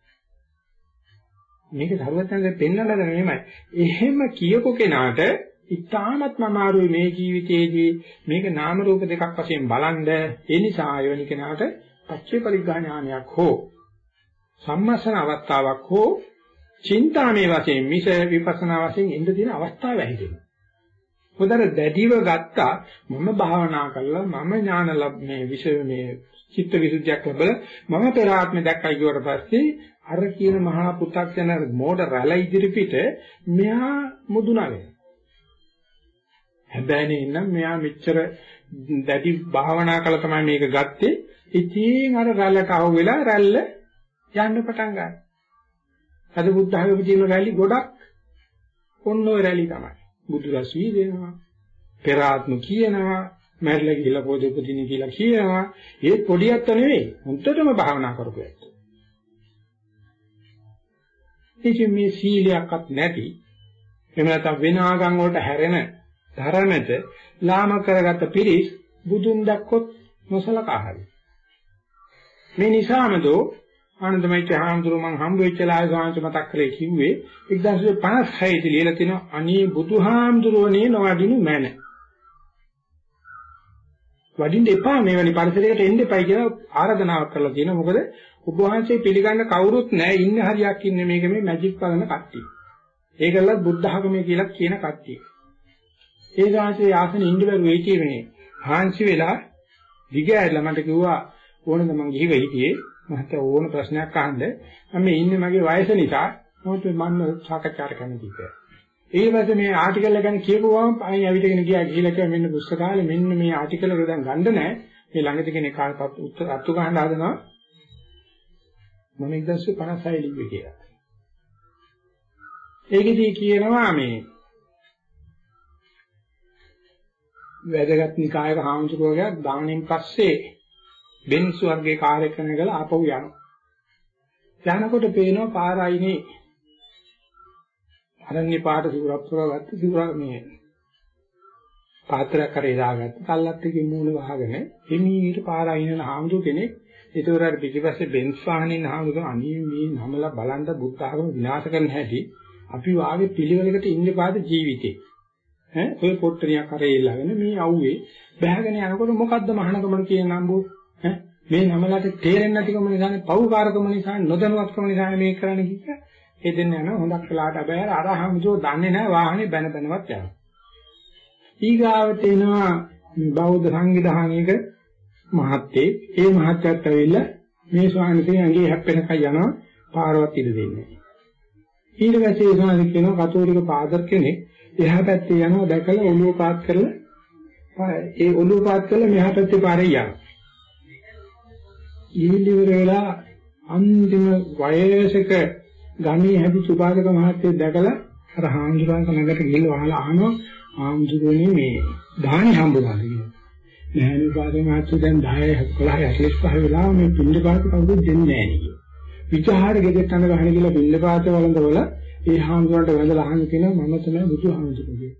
මේක සර්වඥාසේ පෙන්වලා දෙන මෙහෙමයි. එහෙම කියපු කෙනාට ඉතාමත්ම අමාරුයි මේ ජීවිතයේදී මේක නාම රූප දෙකක් වශයෙන් බලන්න. ඒ නිසා ආයෝනික කෙනාට පච්චේ පරිඥානයක් හෝ සම්මස්සන අවස්ථාවක් හෝ චින්තාමේ වශයෙන් මිස විපස්සනා වශයෙන් ඉන්න තියෙන අවස්ථාව ඇහිදෙනවා. උදතර දැඩිව ගත්තා මම භාවනා කළා මම ඥාන මේ චිත්ත විසුද්ධියක් ලැබලා මම පෙර ආත්මේ දැක්කයි කියවට පස්සේ අර කියන මහා පු탁ජන මෝඩ රැළ ඉදිරිපිට මෙහා මුදුනගෙන හැබැයි නම් මෙයා මෙච්චර දැඩි භාවනා කළා තමයි මේක ගත්තේ. ඉතින් අර රැල්ලට අහු වෙලා රැල්ල යන්න පටන් ගන්නවා. අද බුද්ධ ධර්මයේ තියෙන රැලි ගොඩක් ඔන්න ඔය රැලි තමයි. බුදු රසී දෙනවා. පෙර ආත්ම කියනවා. මැරිලා ගිහලා පොඩි උපදින කියලා කියනවා. ඒ පොඩියත් නෙවෙයි. හොඳටම භාවනා කරපුවා. ඉතින් මේ සීලයක්වත් නැති එහෙම නැත්නම් වෙන ආගම් වලට හැරෙන ධර්මයට ලාම කරගත්ත පිරිස් බුදුන් දැක්කොත් නොසලකා හරි. මේ නිසාමදෝ ආනන්දමයිත්‍ය හාමුදුරුවෝ මං හම්බ වෙච්ච ලායසාංශ මතක් කරේ කිව්වේ 1956 දී ලියලා තිනවා අනේ බුදුහාමුදුරුවනේ නොවදිනු මැන. වඩින්න එපා මේ වැනි පරිසරයකට එන්න එපයි කියලා ආරාධනාවක් කරලා තියෙනවා. මොකද ඔබ වහන්සේ පිළිගන්න කවුරුත් නැහැ. ඉන්න හරියක් ඉන්නේ මේක මේ මැජික් බලන කට්ටිය. ඒකලත් බුද්ධ ධර්මයේ කියලා කියන කට්ටිය. ඒ දාසේ ආසනෙ ඉන්න බැරුව ඒ කියන්නේ හාන්සි වෙලා දිගෑරලා මට කිව්වා ඕනද මං ගිහිව හිටියේ මහත ඕන ප්‍රශ්නයක් අහන්න මම ඉන්නේ මගේ වයස නිසා මොකද මම සාකච්ඡාට කැමති කියලා. ඊට පස්සේ මේ ආටිකල් එක ගැන කියපුවාම අයින් ඇවිදගෙන ගියා ගිහිල්ලා කිව්වා මෙන්න පුස්තකාලේ මෙන්න මේ ආටිකල් එක දැන් ගන්න නැහැ. මේ ළඟදී කෙනෙක් කාටවත් උත්තර අත්තු ගන්න හදනවා. මම 1956 ලිව්වේ කියලා. ඒකෙදී කියනවා මේ වැදගත් නිකායක හාමුදුරුවෝගේ දාණයෙන් පස්සේ බෙන්ස් වර්ගයේ කාර්යක්‍රමය ගල ආපහු යනවා. යනකොට පේනවා පාර අයිනේ අරන්නේ පාට සිවුරක් පුරවගත්ත සිවුර මේ පාත්‍රයක් කරේ දාගත්ත කල්ලත් එකේ මූල වහගෙන එමීට පාර අයිනන හාමුදුරු කෙනෙක් ඒතොර අර පිටිපස්සේ බෙන්ස් වාහනේ හාමුදුරු අනේ මේ නමලා බලන්න බුද්ධ ආගම විනාශ කරන්න හැටි අපි වාගේ පිළිවෙලකට ඉන්නේ පාද ජීවිතේ ඔය පොට්ටනියක් කරේ ඊළඟන මේ අවුවේ බෑගෙන යනකොට මොකද්ද මහානකමන කියන නම්බෝ මේ නමලට තේරෙන්නේ නැතිකම නිසානේ පව්කාරකම නිසා නොදැනුවත්කම නිසා මේක කරන්න කිව්ව ඒ දෙන්න යන හොඳක් වෙලාට අබෑර අරහම්ජෝ දන්නේ නැහැ වාහනේ බැන බැනවත් යනවා ඊගාවට එනවා බෞද්ධ සංවිධානයක මහත්තයෙක් ඒ මහත්තයාත් ඇවිල්ලා මේ ස්වාමීන් ඇඟේ හැප්පෙනකන් යනවා පාරවත් ඉඳ දෙන්නේ. ඊට පස්සේ ඒ ස්වාමීන් කියනවා කතෝලික පාදර් කෙනෙක් එහා පැත්තේ යනවා දැකලා ඔළුව පාත් කරලා ඒ ඔළුව පාත් කරලා මෙහා පැත්තේ පාරේ යනවා. ඊළිවර වෙලා අන්තිම වයසක ගමේ හැදිච්ච උපාසක මහත්තයෙක් දැකලා අර හාමුදුරන් කනකට ගිහලා වහලා අහනවා හාමුදුරනේ මේ දානි හම්බුනාද කියලා. නෑනේ උපාසක මහත්තයෝ දැන් 10 11 45 වෙලා මේ පිළිපාත කවුරුත් දෙන්නේ නෑ නේ. විචාර ගෙදරට යන ගහන කියලා පිළිපාත වළඳවල ඒ හාමුදුරන්ට වැඳලා අහන්න කියනවා මම තමයි බුදුහාමුදුරුවෝ.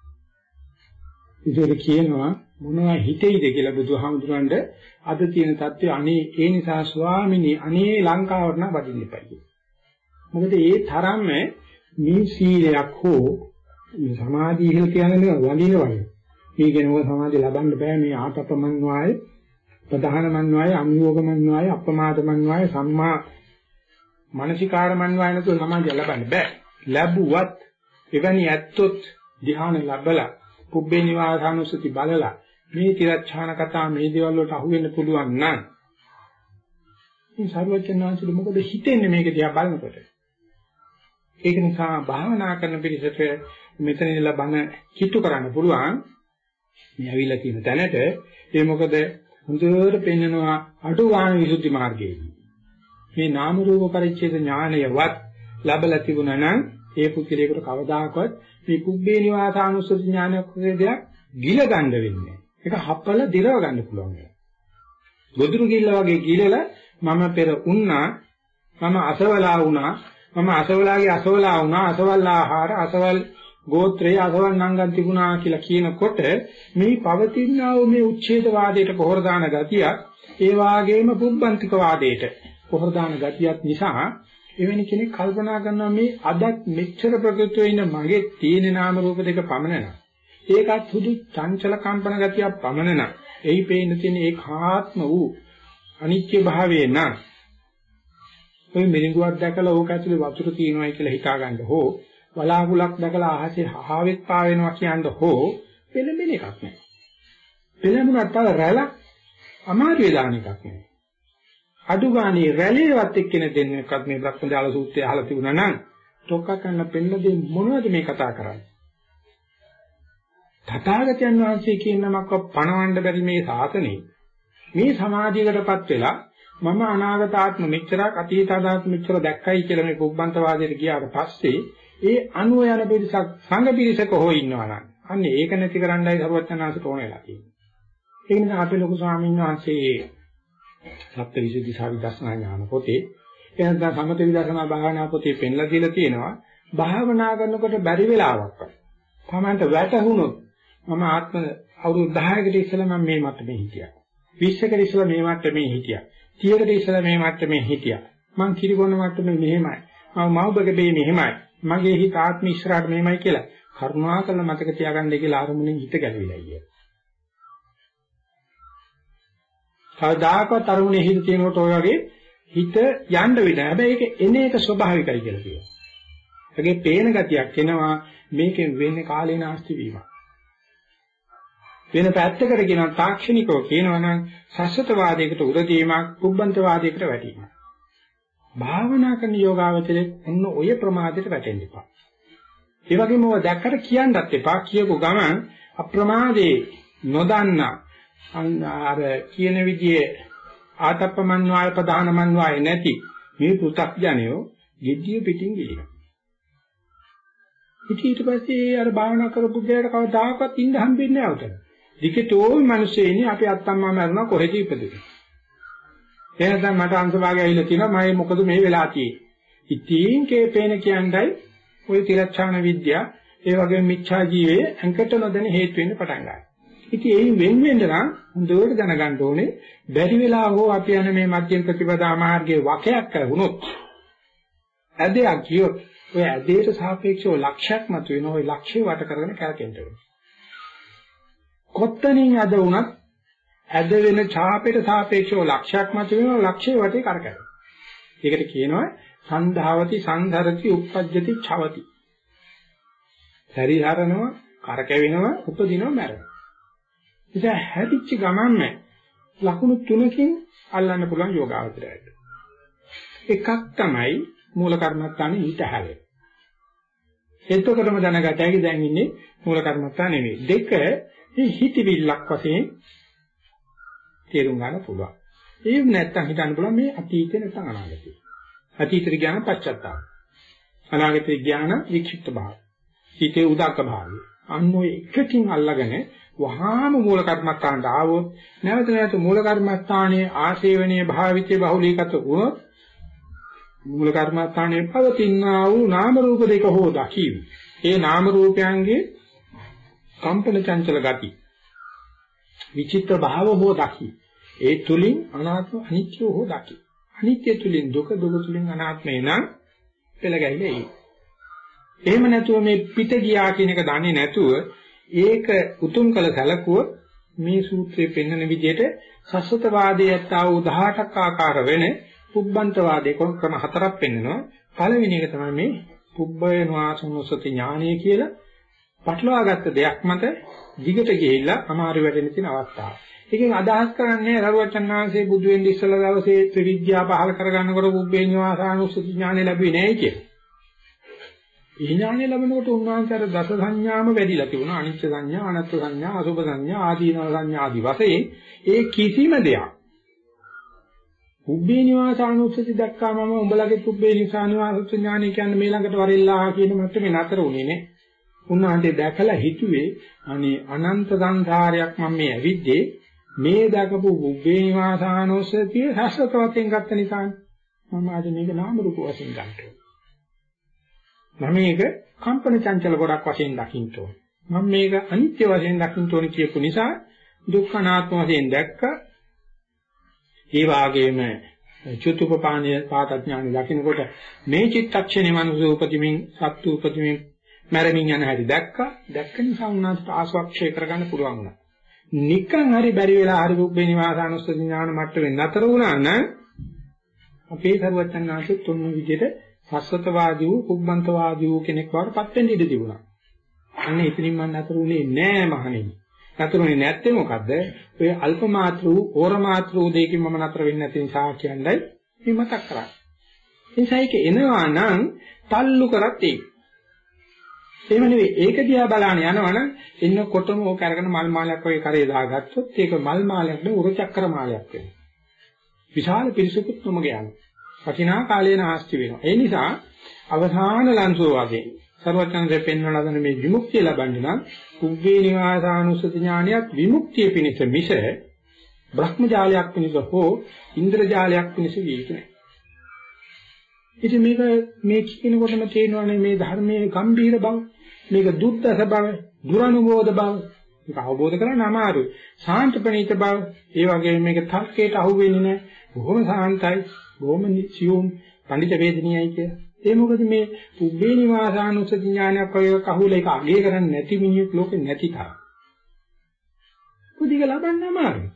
ඉතින් කියනවා මොනවා හිතෙයිද කියලා බුදුහාමුදුරන්ට අද තියෙන தත්ත්වය අනේ ඒ නිසා ස්වාමිනී අනේ ලංකාවට නම් වදින්න එපා කියලා. මොකද ඒ තරම්ම මේ සීලයක් හෝ මේ සමාධිය ඉහළ කියන්නේ වඳින වගේ. මේ කෙනෙකුට සමාධිය ලබන්න බෑ මේ ආතපමන් වාය ප්‍රධානමන් වාය අනුയോഗමන් වාය අප්‍රමාදමන් වාය සම්මා මානසිකාරමන් වාය නැතුව සමාධිය ලබන්න බෑ. ලැබුවත් එවැනි ඇත්තොත් ධ්‍යාන ලැබලා පුබ්බේ නිවාසානුස්සති බලලා මේ තිරච්ඡාන කතා මේ දේවල් වලට අහු වෙන්න පුළුවන් නම් මේ සර්වඥාන්සල මොකද හිතෙන්නේ මේක දිහා බලනකොට. ඒක නිසා භාවනා කරන පිළිසෙට මෙතන ඉඳලා බණ කිට්ටු කරන්න පුළුවන්. මේ ඇවිල්ලා තියෙන තැනට ඒ මොකද හොඳට පෙන්නනවා අටුවාන විසුද්ධි මාර්ගයේදී. මේ නාම රූප පරිච්ඡේද ඥානයවත් ලැබලා තිබුණා නම් ඒ පුද්ගලයාට කවදාකවත් මේ කුබ්බේ නිවාසානුස්සති ඥානයක් වගේ දෙයක් ගිල ගන්න වෙන්නේ. ඒක හප්පල දිරව ගන්න පුළුවන්. ගොදුරු ගිල්ල වගේ ගිලලා මම පෙර උන්නා මම අසවලා වුණා මම අසවලාගේ අසවලා වුණා අසවල් ආහාර අසවල් ගෝත්‍රයේ අසවල් නංගන් තිබුණා කියලා කියනකොට මේ පවතිනා වූ මේ උච්ඡේදවාදයට පොහොර දාන ගතියක් ඒ වාගේම පුබ්බන්තික වාදයට පොහොර දාන ගතියක් නිසා එවැනි කෙනෙක් කල්පනා කරනවා මේ අදත් මෙච්චර ප්‍රකෘතියේ ඉන්න මගේ තීන නාම රූප දෙක පමණන ඒකත් සුදු චංචල කම්පන ගතියක් පමණන එයි පේන්න තියෙන ඒකාත්ම වූ අනිත්‍ය භාවයේ නම් ඔය මිරිඟුවක් දැකලා ඕක ඇතුලේ වතුර තියෙනවායි කියලා හිතා ගන්න හෝ වලාකුලක් දැකලා අහසේ හාවෙත් පාවෙනවා කියන හෝ පෙළඹෙන එකක් නෑ. පෙළඹුණාට තව රැළක් අමාරු වේදාන එකක් නෑ. අඩු ගානේ රැළේවත් එක්කෙනෙක් දෙන්නේකත් මේ බ්‍රහ්මජාල සූත්‍රය අහලා තිබුණා නම් ඩොක්ක කරන්න පෙන්න දෙ මොනවද මේ කතා කරන්නේ? තථාගතයන් වහන්සේ කියන නමක් පණවන්න බැරි මේ සාසනේ මේ සමාධියකටපත් වෙලා මම අනාගත ආත්ම මෙච්චරක් අතීත ආත්ම මෙච්චර දැක්කයි කියලා මේ පුබ්බන්තවාදයට ගියාට පස්සේ ඒ අනුව යන පිරිසක් සංඝ පිරිසක හො ඉන්නවා නම් අන්න ඒක නැති කරන්නයි සරුවචනාංශට ඕන වෙලා තියෙන්නේ. ඒ නිසා අපේ ලොකු ස්වාමීන් වහන්සේ සත්‍යවිසුද්ධි සාවිදර්ශනා ඥාන පොතේ එනදා සමත විදර්ශනා භාවනා පොතේ පෙන්ලා දීලා තියෙනවා භාවනා කරනකොට බැරි වෙලාවක් තමන්ට වැටහුණොත් මම ආත්ම අවුරුදු 10කට ඉස්සෙල්ලා මම මේ මට්ටමේ හිටියා 20කට ඉස්සෙල්ලා මේ මට්ටමේ හිටියා 30කට ඉස්සෙල්ලා මේ මට්ටමේ හිටියා මං කිරිගොන්න මට්ටමේ මෙහෙමයි මම මව්බගේ බේ මෙහෙමයි මගේ හිත ආත්ම ඉස්සරහට මෙහෙමයි කියලා කරුණාකරලා මතක තියාගන්නයි කියලා ආරමුණෙන් හිත ගැලවිලා ගියා. කවදාකවත් අරමුණේ හිත තියෙනකොට ඔය වගේ හිත යන්න වෙන්නේ. හැබැයි ඒක එන එක ස්වභාවිකයි කියලා කියනවා. ඒකේ පේන ගතියක් එනවා මේකෙන් වෙන්නේ කාලේ නාස්ති වීම. වෙන පැත්තකට කියනවා තාක්ෂණිකව කියනවා නම් සස්සතවාදයකට උරදීමක් පුබ්බන්තවාදයකට වැටීමක්. භාවනා කරන යෝගාවචරයේ ඔන්න ඔය ප්‍රමාදයට වැටෙන්න එපා. ඒ වගේම ඔය දැක්කට කියන්නත් එපා කියපු ගමන් අප්‍රමාදේ නොදන්න අර කියන විදිහේ ආතප්පමන් වාය ප්‍රධානමන් වාය නැති මේ පෘථග්ජනයෝ ගෙඩිය පිටින් ගිලිනවා. ඊට පස්සේ අර භාවනා කරපු දෙයට කවදාකවත් ඉන්න හම්බෙන්නේ නැහැ උතන. දිකටෝල් මිනිස්සු ඉන්නේ අපි අත්තම්මා මරනවා කොහෙද ඉපදුනේ. එහෙනම් මට අංශභාගය ඇවිල්ලා තියෙනවා මම මොකද මේ වෙලා තියෙන්නේ. ඉතින් කේපේන කියන්නේ ওই තිරච්ඡාන විද්‍යාව ඒ වගේම මිච්ඡා ජීවයේ අංකට නොදැන හේතු වෙන්න පටන් ගන්නවා. ඉතින් ඒ වෙන වෙන්න නම් හොඳට දැනගන්න ඕනේ බැරි වෙලා හෝ අපි යන මේ මධ්‍යම ප්‍රතිපදා මාර්ගයේ වකයක් කරුණොත් ඇදයක් කියොත් ඔය ඇදේට සාපේක්ෂව ලක්ෂයක් මත වෙන ওই ලක්ෂය වට කරගෙන කැරකෙන්න ඕනේ. කොත්තනින් අද වුණත් ඇද වෙන ඡාපයට සාපේක්ෂව ලක්ෂයක් මත වෙන ලක්ෂය වටේ කරකැවෙනවා. ඒකට කියනවා සන්ධාවති සංධරති උප්පජ්ජති ඡවති. පරිහරණව කරකැවෙනවා උපදිනවා මැරෙනවා. ඉතින් හැදිච්ච ගමන්ම ලකුණු 3කින් අල්ලන්න පුළුවන් යෝගාවචරයට. එකක් තමයි මූල කර්මස්ථානේ ඊට හැරෙන්නේ. එතකොටම දැනගත හැකි දැන් ඉන්නේ මූල කර්මස්ථාන නෙවෙයි. දෙක මේ හිතවිල්ලක් වශයෙන් තේරුම් ගන්න පුළුවන්. ඒක නැත්තම් හිතන්න පුළුවන් මේ අතීතේ නැත්නම් අනාගතේ. අතීතේ ඥාන පශ්චාත්තාප. අනාගතේ ඥාන වික්ෂිප්ත භාව. හිතේ උදාක භාවය. අන්න ඔය එකකින් අල්ලගෙන වහාම මූල කර්මස්ථානට ආවොත් නැවත නැවත මූල කර්මස්ථානයේ ආශේවනීය භාවිතේ බහුලීකත වුණොත් මූල කර්මස්ථානයේ පවතිනා වූ නාම රූප දෙක හෝ දකිවි. ඒ නාම රූපයන්ගේ කම්පන චංචල ගති විචිත්‍ර භාව හෝ දකි. ඒ තුලින් අනාත්ම අනිත්‍ය හෝ දකි. අනිත්‍ය තුලින් දුක, දුක තුලින් අනාත්මේ නම් පෙළ ගැහිලා එයි. එහෙම නැතුව මේ පිට ගියා කියන එක දන්නේ නැතුව ඒක උතුම් කළ සැලකුව මේ සූත්‍රයේ පෙන්වන විදිහට සස්සතවාදයේ ඇත්තා වූ 18ක් ආකාර වෙන පුබ්බන්තවාදයේ ක්‍රම 4ක් පෙන්වනවා. පළවෙනි එක තමයි මේ පුබ්බේ වාසනෝසති ඥානය කියලා පටලවාගත්ත දෙයක් මත දිගට ගිහිල්ලා අමාරු වෙන්න තියෙන අවස්ථාව. ඒකෙන් අදහස් කරන්නේ රරුවචන්නාංශයේ බුදු වෙන්න ඉස්සලා දවසේ ත්‍රිවිද්‍යා පහල කරගන්නකොට පුබ්බේ වාසනෝසති ඥානය ලැබුවේ නැහැ කියලා. ඒ ඥානය ලැබෙනකොට උන්වහන්සේ අර දස සංඥාම වැඩිලා තිබුණා. අනිත්‍ය සංඥා, අනාත්ම සංඥා, අසුභ සංඥා, ආදීනව සංඥා ආදී වශයෙන් ඒ කිසිම දෙයක් පුබ්බේ නිවාසානුස්සති දැක්කාම උඹලගේ පුබ්බේ නිවාසානුස්සති ඥානය කියන්නේ මේ ළඟට වරෙල්ලා කියන මට්ටමේ නතර වුණේ නේ. උන්වහන්සේ දැකලා හිතුවේ අනේ අනන්ත සංසාරයක් මම මේ ඇවිද්දේ මේ දැකපු පුබ්බේ නිවාසානුස්සතිය සස්වත වශයෙන් ගත්ත නිසානේ. මම අද මේක නාම රූප වශයෙන් ගන්නවා. මම මේක කම්පන චංචල ගොඩක් වශයෙන් දකින්න ඕන. මම මේක අනිත්‍ය වශයෙන් දකින්න ඕන කියපු නිසා දුක්ඛ අනාත්ම වශයෙන් දැක්කා. ඒ වාගේම චුතුපපාණිය පාතඥානෙ දකින්නකොට මේ චිත්තක්ෂණේ මනුස්ස උපතිමින් සත්තු උපතිමින් මරමින් යන හැටි දැක්කා. දැක්ක නිසා උන්වහන්සේට ආස්වාක්ෂය කරගන්න පුළුවන් වුණා. නිකන් හරි බැරි වෙලා හරි පුබ්බේ නිවාසානුස්සති ඥාන මට්ටමේ නතර වුණා නම් අපේ සර්වඥාන්සේ තුන් විදිහට සස්සතවාදී වූ කුබ්බන්තවාදී වූ කෙනෙක් බවට පත් වෙන්න ඉඩ තිබුණා. අන්න ඉතින් මම නතර උනේ නෑ මහණෙනි. නතරුනේ නැත්තේ මොකද්ද? ඔය අල්ප මාත්‍ර වූ ඕර මාත්‍ර වූ දෙයකින් මම නතර වෙන්නේ නැති නිසා කියන්නයි මේ මතක් කරන්නේ. එනිසා ඒක එනවා නම් තල්ලු කරත් ඒක. එහෙම නෙවෙයි ඒක දිහා බලන්න යනවනම් එන්නකොටම ඕක අරගෙන මල් මාලයක් වගේ කරේ දාගත්තොත් ඒක මල් මාලයක් නෙවෙයි උරචක්‍ර මාලයක් වෙනවා. විශාල පිරිසකුත් නොමග යනවා. වටිනා කාලේ නාස්ති වෙනවා. ඒ නිසා අවසාන ලන්සෝ වගේ සර්වඥයන්ගේ පෙන්වන ලද මේ විමුක්තිය ලබන්නේ නම් කුබ්බේ නිවාසානුස්සති ඥානියත් විමුක්තිය පිණිස මිස බ්‍රහ්මජාලයක් පිණිස හෝ ඉන්ද්‍රජාලයක් පිණිස වීකේ. ඉතින් මේ කියනකොටම තේරෙනවානේ මේ ධර්මයේ ගම්භීර බව, මේක දුක්දස බව, දුරනුමෝද බව, මේක අවබෝධ කරගන්න අමාරුයි. ශාන්ත ප්‍රණීත බව, ඒ වගේම මේක තර්කයට අහු වෙන්නේ නැහැ. බොහොම සාන්තයි, බොහොම සියුම්, පඬිත වේදනීයයි කිය. ඒ මොකද මේ පුබ්බේ නිවාසානුස්සති ඥානයක් වගේ කහුල එක අගය කරන්නේ නැති මිනිහෙක් ලෝකේ නැති තරම්. පුදික ලබන්න අමාරුයි.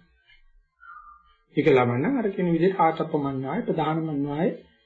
ඒක ලබන්න අර කියන විදිහට ආතප්පමඤ්ඤාය ප්‍රධානමඤ්ඤාය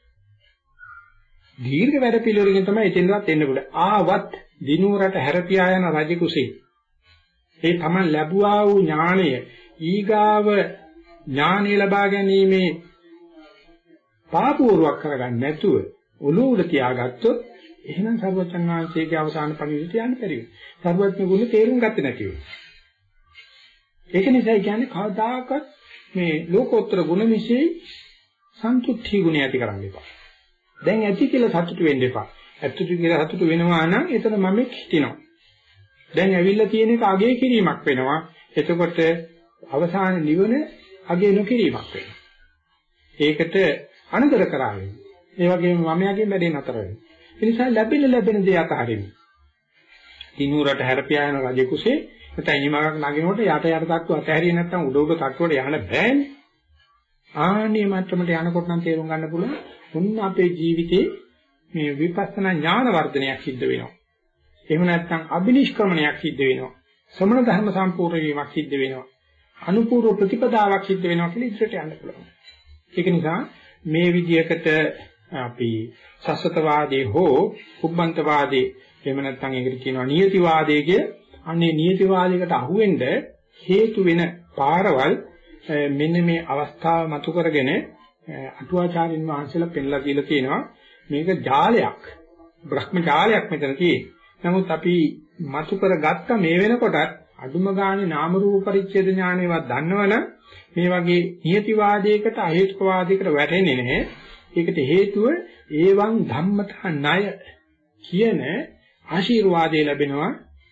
දීර්ඝ වැඩ පිළිවෙලකින් තමයි එතෙන්වත් එන්න පුළුවන්. ආවත් දිනුවරට හැරපියා යන රජ කුසේ ඒ තමන් ලැබුවා වූ ඥාණය ඊගාව ඥානය ලබා ගැනීමේ පාපූර්වක් කරගන්න නැතුව ඔලුව උඩ තියාගත්තොත් එහෙනම් සර්වචන් වහන්සේගේ අවසාන පරිවිත යන්න බැරි වෙනවා. සර්වඥ ගුණ තේරුම් ගත්තේ නැති වෙනවා. ඒක නිසා කියන්නේ කවදාකවත් මේ ලෝකෝත්තර ගුණ විශ්ේ සන්තුෂ්ටි ගුණය ඇති කරන්න එපා. දැන් ඇති කියලා සතුටු වෙන්න එපා. ඇත්තට කියලා සතුටු වෙනවා නම් එතන මම හිටිනවා. දැන් ඇවිල්ලා තියෙන එක අගය කිරීමක් වෙනවා. එතකොට අවසාන නිවන අගය නොකිරීමක් වෙනවා. ඒකට අනුතර කරාවෙන්නේ. ඒ වගේම මමයාගේ වැඩේ නතර වෙනවා. ඒ නිසා ලැබෙන දේ අතහරින්න. දිනුරට හැරපියා යන රජ කුසේ නැත්නම් හිමගක් නගිනකොට යට තට්ටු අතහැරියේ නැත්නම් උඩ තට්ටුවට යන්න බෑනේ. ආන්නේ මට්ටමට යනකොට නම් තේරුම් ගන්න පුළුවන් මොන්න අපේ ජීවිතේ මේ විපස්සනා ඥාන වර්ධනයක් සිද්ධ වෙනවා. එහෙම නැත්නම් අබිනිෂ්ක්‍රමණයක් සිද්ධ වෙනවා. ශ්‍රමණ ධර්ම සම්පූර්ණ වීමක් සිද්ධ වෙනවා. අනුපූර්ව ප්‍රතිපදාවක් සිද්ධ වෙනවා කියලා ඉදිරියට යන්න පුළුවන්. ඒක නිසා මේ විදියකට අපි සස්සතවාදී හෝ උබ්බන්තවාදී එහෙම නැත්නම් ඒකට කියනවා නියතිවාදී කිය. අන්නේ නියතිවාදයකට අහුවෙන්න හේතු වෙන පාරවල් මෙන්න මේ අවස්ථාව මතු කරගෙන අටුවාචාරින් වහන්සේලා පෙන්ලා දීලා තියෙනවා මේක ජාලයක් බ්‍රහ්ම ජාලයක් මෙතන තියෙන්නේ. නමුත් අපි මතු කරගත්ත මේ වෙනකොටත් අදුම ගානේ නාම රූප පරිච්ඡේද ඥානෙවත් දන්නවනම් මේ වගේ නියතිවාදයකට අහේතුකවාදයකට වැටෙන්නේ නැහැ. ඒකට හේතුව ඒවං ධම්මතා ණය කියන ආශිර්වාදය ලැබෙනවා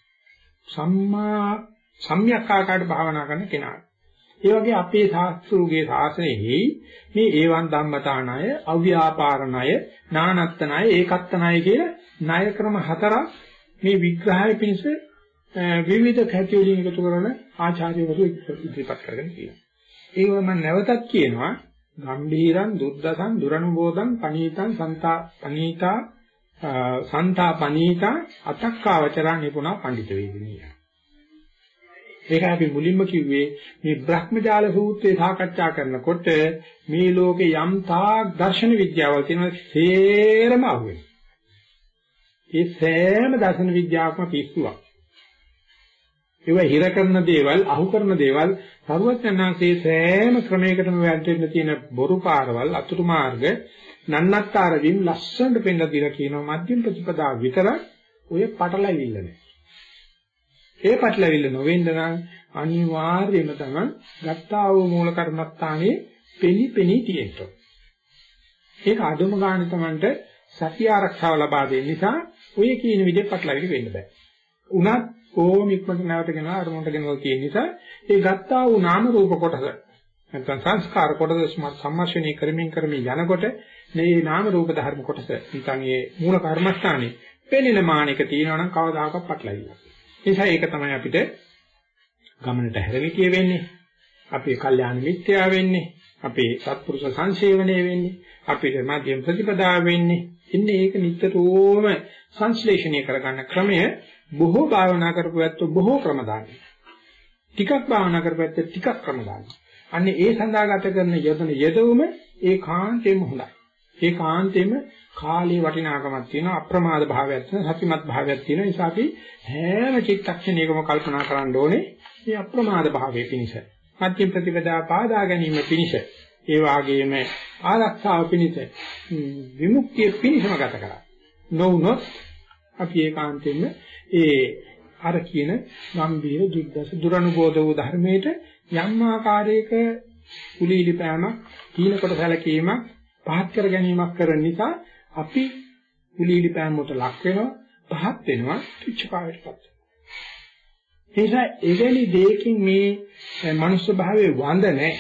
සම්‍යක් ආකාරයට භාවනා කරන කෙනාට. ඒ වගේ අපේ ශාස්ත්‍රයේ ශාසනයෙහි මේ ඒවං ධම්මතා ණය, අව්‍යාපාර ණය, නානත්ත ණය, ඒකත්ත ණය කියන ණය ක්‍රම හතරක් මේ විග්‍රහය පිණිස විවිධ කැටි වලින් එකතු කරන ආචාර්යවරු ඉදිරිපත් කරගෙන තියෙනවා. ඒව මම නැවතත් කියනවා ගම්භීරං දුද්දසං දුරනුබෝධං පනීතං සන්තා පනීතා අතක්කාවචරං නිපුණා පඬිත වේදිනිය. ඒක අපි මුලින්ම කිව්වේ මේ බ්‍රහ්මජාල සූත්‍රය සාකච්ඡා කරනකොට මේ ලෝකේ යම් තාක් දර්ශන විද්‍යාවල් තියෙනවා සේරම අහුවෙනවා. ඒ සෑම දර්ශන විද්‍යාවක්ම පිස්සුවක්. ඒව හිර කරන දේවල්, අහු කරන දේවල් සරුවචනාංශයේ සෑම ක්‍රමයකටම වැටෙන්න තියෙන බොරු පාරවල්, අතුරු මාර්ග, නන්නත්තර වීම ලස්සනට පෙන්නලා දීලා කියනවා මධ්‍යම ප්‍රතිපදාව විතර ඔය පටලැවිල්ල නැහැ. ඒ පටලැවිල්ල නොවෙන්න නම් අනිවාර්යයෙන්ම තමයි ගත්තා වූ මූල කර්මස්ථානයේ පෙනි තියෙන්න. ඒක අදුම ගානේ Tamanට සතිය ආරක්ෂාව ලබා දෙන්න නිසා ඔය කියන විදිහට පටලැවිලි වෙන්න බෑ. උනත් කොහොම ඉක්මනට නැවතගෙන අරමුණට ගෙනවල තියෙන නිසා ඒ ගත්තා වූ නාම රූප කොටස නැත්නම් සංස්කාර කොටස සම්මර්ෂණය කරමින් යනකොට මේ නාම රූප ධර්ම කොටස නිකන් ඒ මූල කර්මස්ථානේ පෙනෙන මානික තියෙනවා නම් කවදාකවත් පටලැවිලා. ඒ නිසා ඒක තමයි අපිට ගමනට හැරෙවිතිය වෙන්නේ. අපේ කල්යාණ මිත්‍යා වෙන්නේ. අපේ සත්පුරුෂ සංසේවණය වෙන්නේ. අපිට මධ්‍යම ප්‍රතිපදාව වෙන්නේ. ඉන්නේ ඒක නිතරම සංශ්ලේෂණය කරගන්න ක්‍රමය බොහෝ භාවනා කරපු ඇත්තෝ බොහෝ ක්‍රම දානවා. ටිකක් භාවනා කරපු ඇත්තෝ ටිකක් ක්‍රම දානවා. අන්නේ ඒ සඳහා ගත කරන යෙදවුම ඒකාන්තයෙන්ම හොඳයි. ඒකාන්තයෙන්ම කාලේ වටිනාකමක් තියෙනවා, අප්‍රමාද භාවයක් තියෙනවා, සතිමත් භාවයක් තියෙනවා. ඒ නිසා අපි හැම චිත්තක්ෂණයකම කල්පනා කරන්න ඕනේ මේ අප්‍රමාද භාවයේ පිණිස. මධ්‍යම ප්‍රතිපදා පාදා ගැනීම පිණිස, ඒ වාගේම ආරක්ෂාව පිණිස, විමුක්තිය පිණිසම ගත කරා. නොවුනොත් අපි ඒකාන්තයෙන්ම ඒ අර කියන ගම්බීර දුද්දස දුරනුබෝධ වූ ධර්මයට යම් ආකාරයක කුලීලි පෑමක්, තීනකොට සැලකීමක්, පහත් කර ගැනීමක් කරන නිසා අපි කුලීලි පෑම වලට ලක් වෙනවා, පහත් වෙනවා, තුච්ඡභාවයටපත් වෙනවා. ඒ නිසා එවැනි දෙයකින් මේ මනුෂ්‍ය භාවයේ වඳ නැහැ.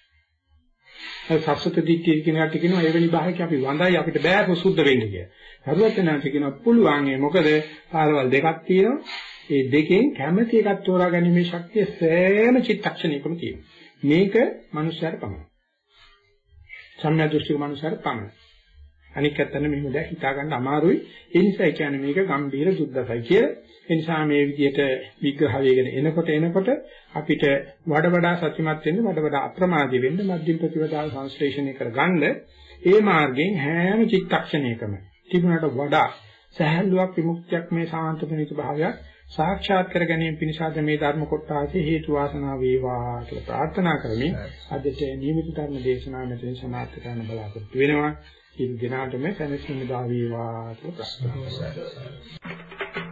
සත්‍යත දිට්ඨිය කියන කට කියනවා එවැනි භාවයක අපි වඳයි අපිට බෑ සුද්ධ වෙන්න කියලා. හරුවත්නාන්ත කියනවා පුළුවන් ඒ මොකද පාරවල් දෙකක් තියෙනවා. ඒ දෙකෙන් කැමැති එකක් තෝරා ගැනීමේ ශක්තිය සෑම චිත්තක්ෂණයකම තියෙනවා. මේක මනුෂ්‍යයාට පමණයි. සම්‍යක් දෘෂ්ටික මනුෂ්‍යයාට පමණයි. අනික ඇත්තට මෙහෙම දැක් හිතා ගන්න අමාරුයි. ඒ නිසා කියන්නේ මේක ගම්බීර දුද්දසයි කියලා. ඒ නිසා මේ විදිහට විග්‍රහ වේගෙන එනකොට අපිට වඩා සත්‍යමත් වෙන්න, වඩා අප්‍රමාදී වෙන්න, මධ්‍යම ප්‍රතිපදාව සංශ්ලේෂණය කරගන්න ඒ මාර්ගයෙන් හැම චිත්තක්ෂණයකම තිබුණාට වඩා සහැල්ලුවක් විමුක්තියක් මේ සාන්ත ප්‍රණීත භාවයක් සාක්ෂාත් කර ගැනීම පිණිස මේ ධර්ම කොටාසේ හේතු වාසනා වේවා කියලා ප්‍රාර්ථනා කරමින් අදට නියමිත ධර්ම දේශනාව මෙතන සමාප්ත කරන්න බලාපොරොත්තු වෙනවා. ඉතින් දිනාටම සැනසීම දා වේවා කියලා ප්‍රාර්ථනා කරනවා.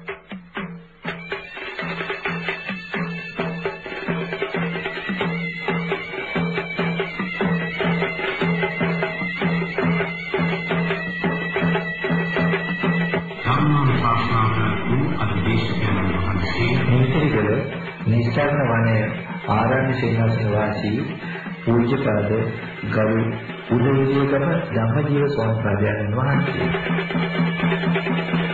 නිස්සාරණ වනයේ ආරණ්‍ය සේනාසන වාසී පූජ්‍යපාද ගරු උදේවිජේකම ධම්මජීව ස්වාමීන් වහන්සේ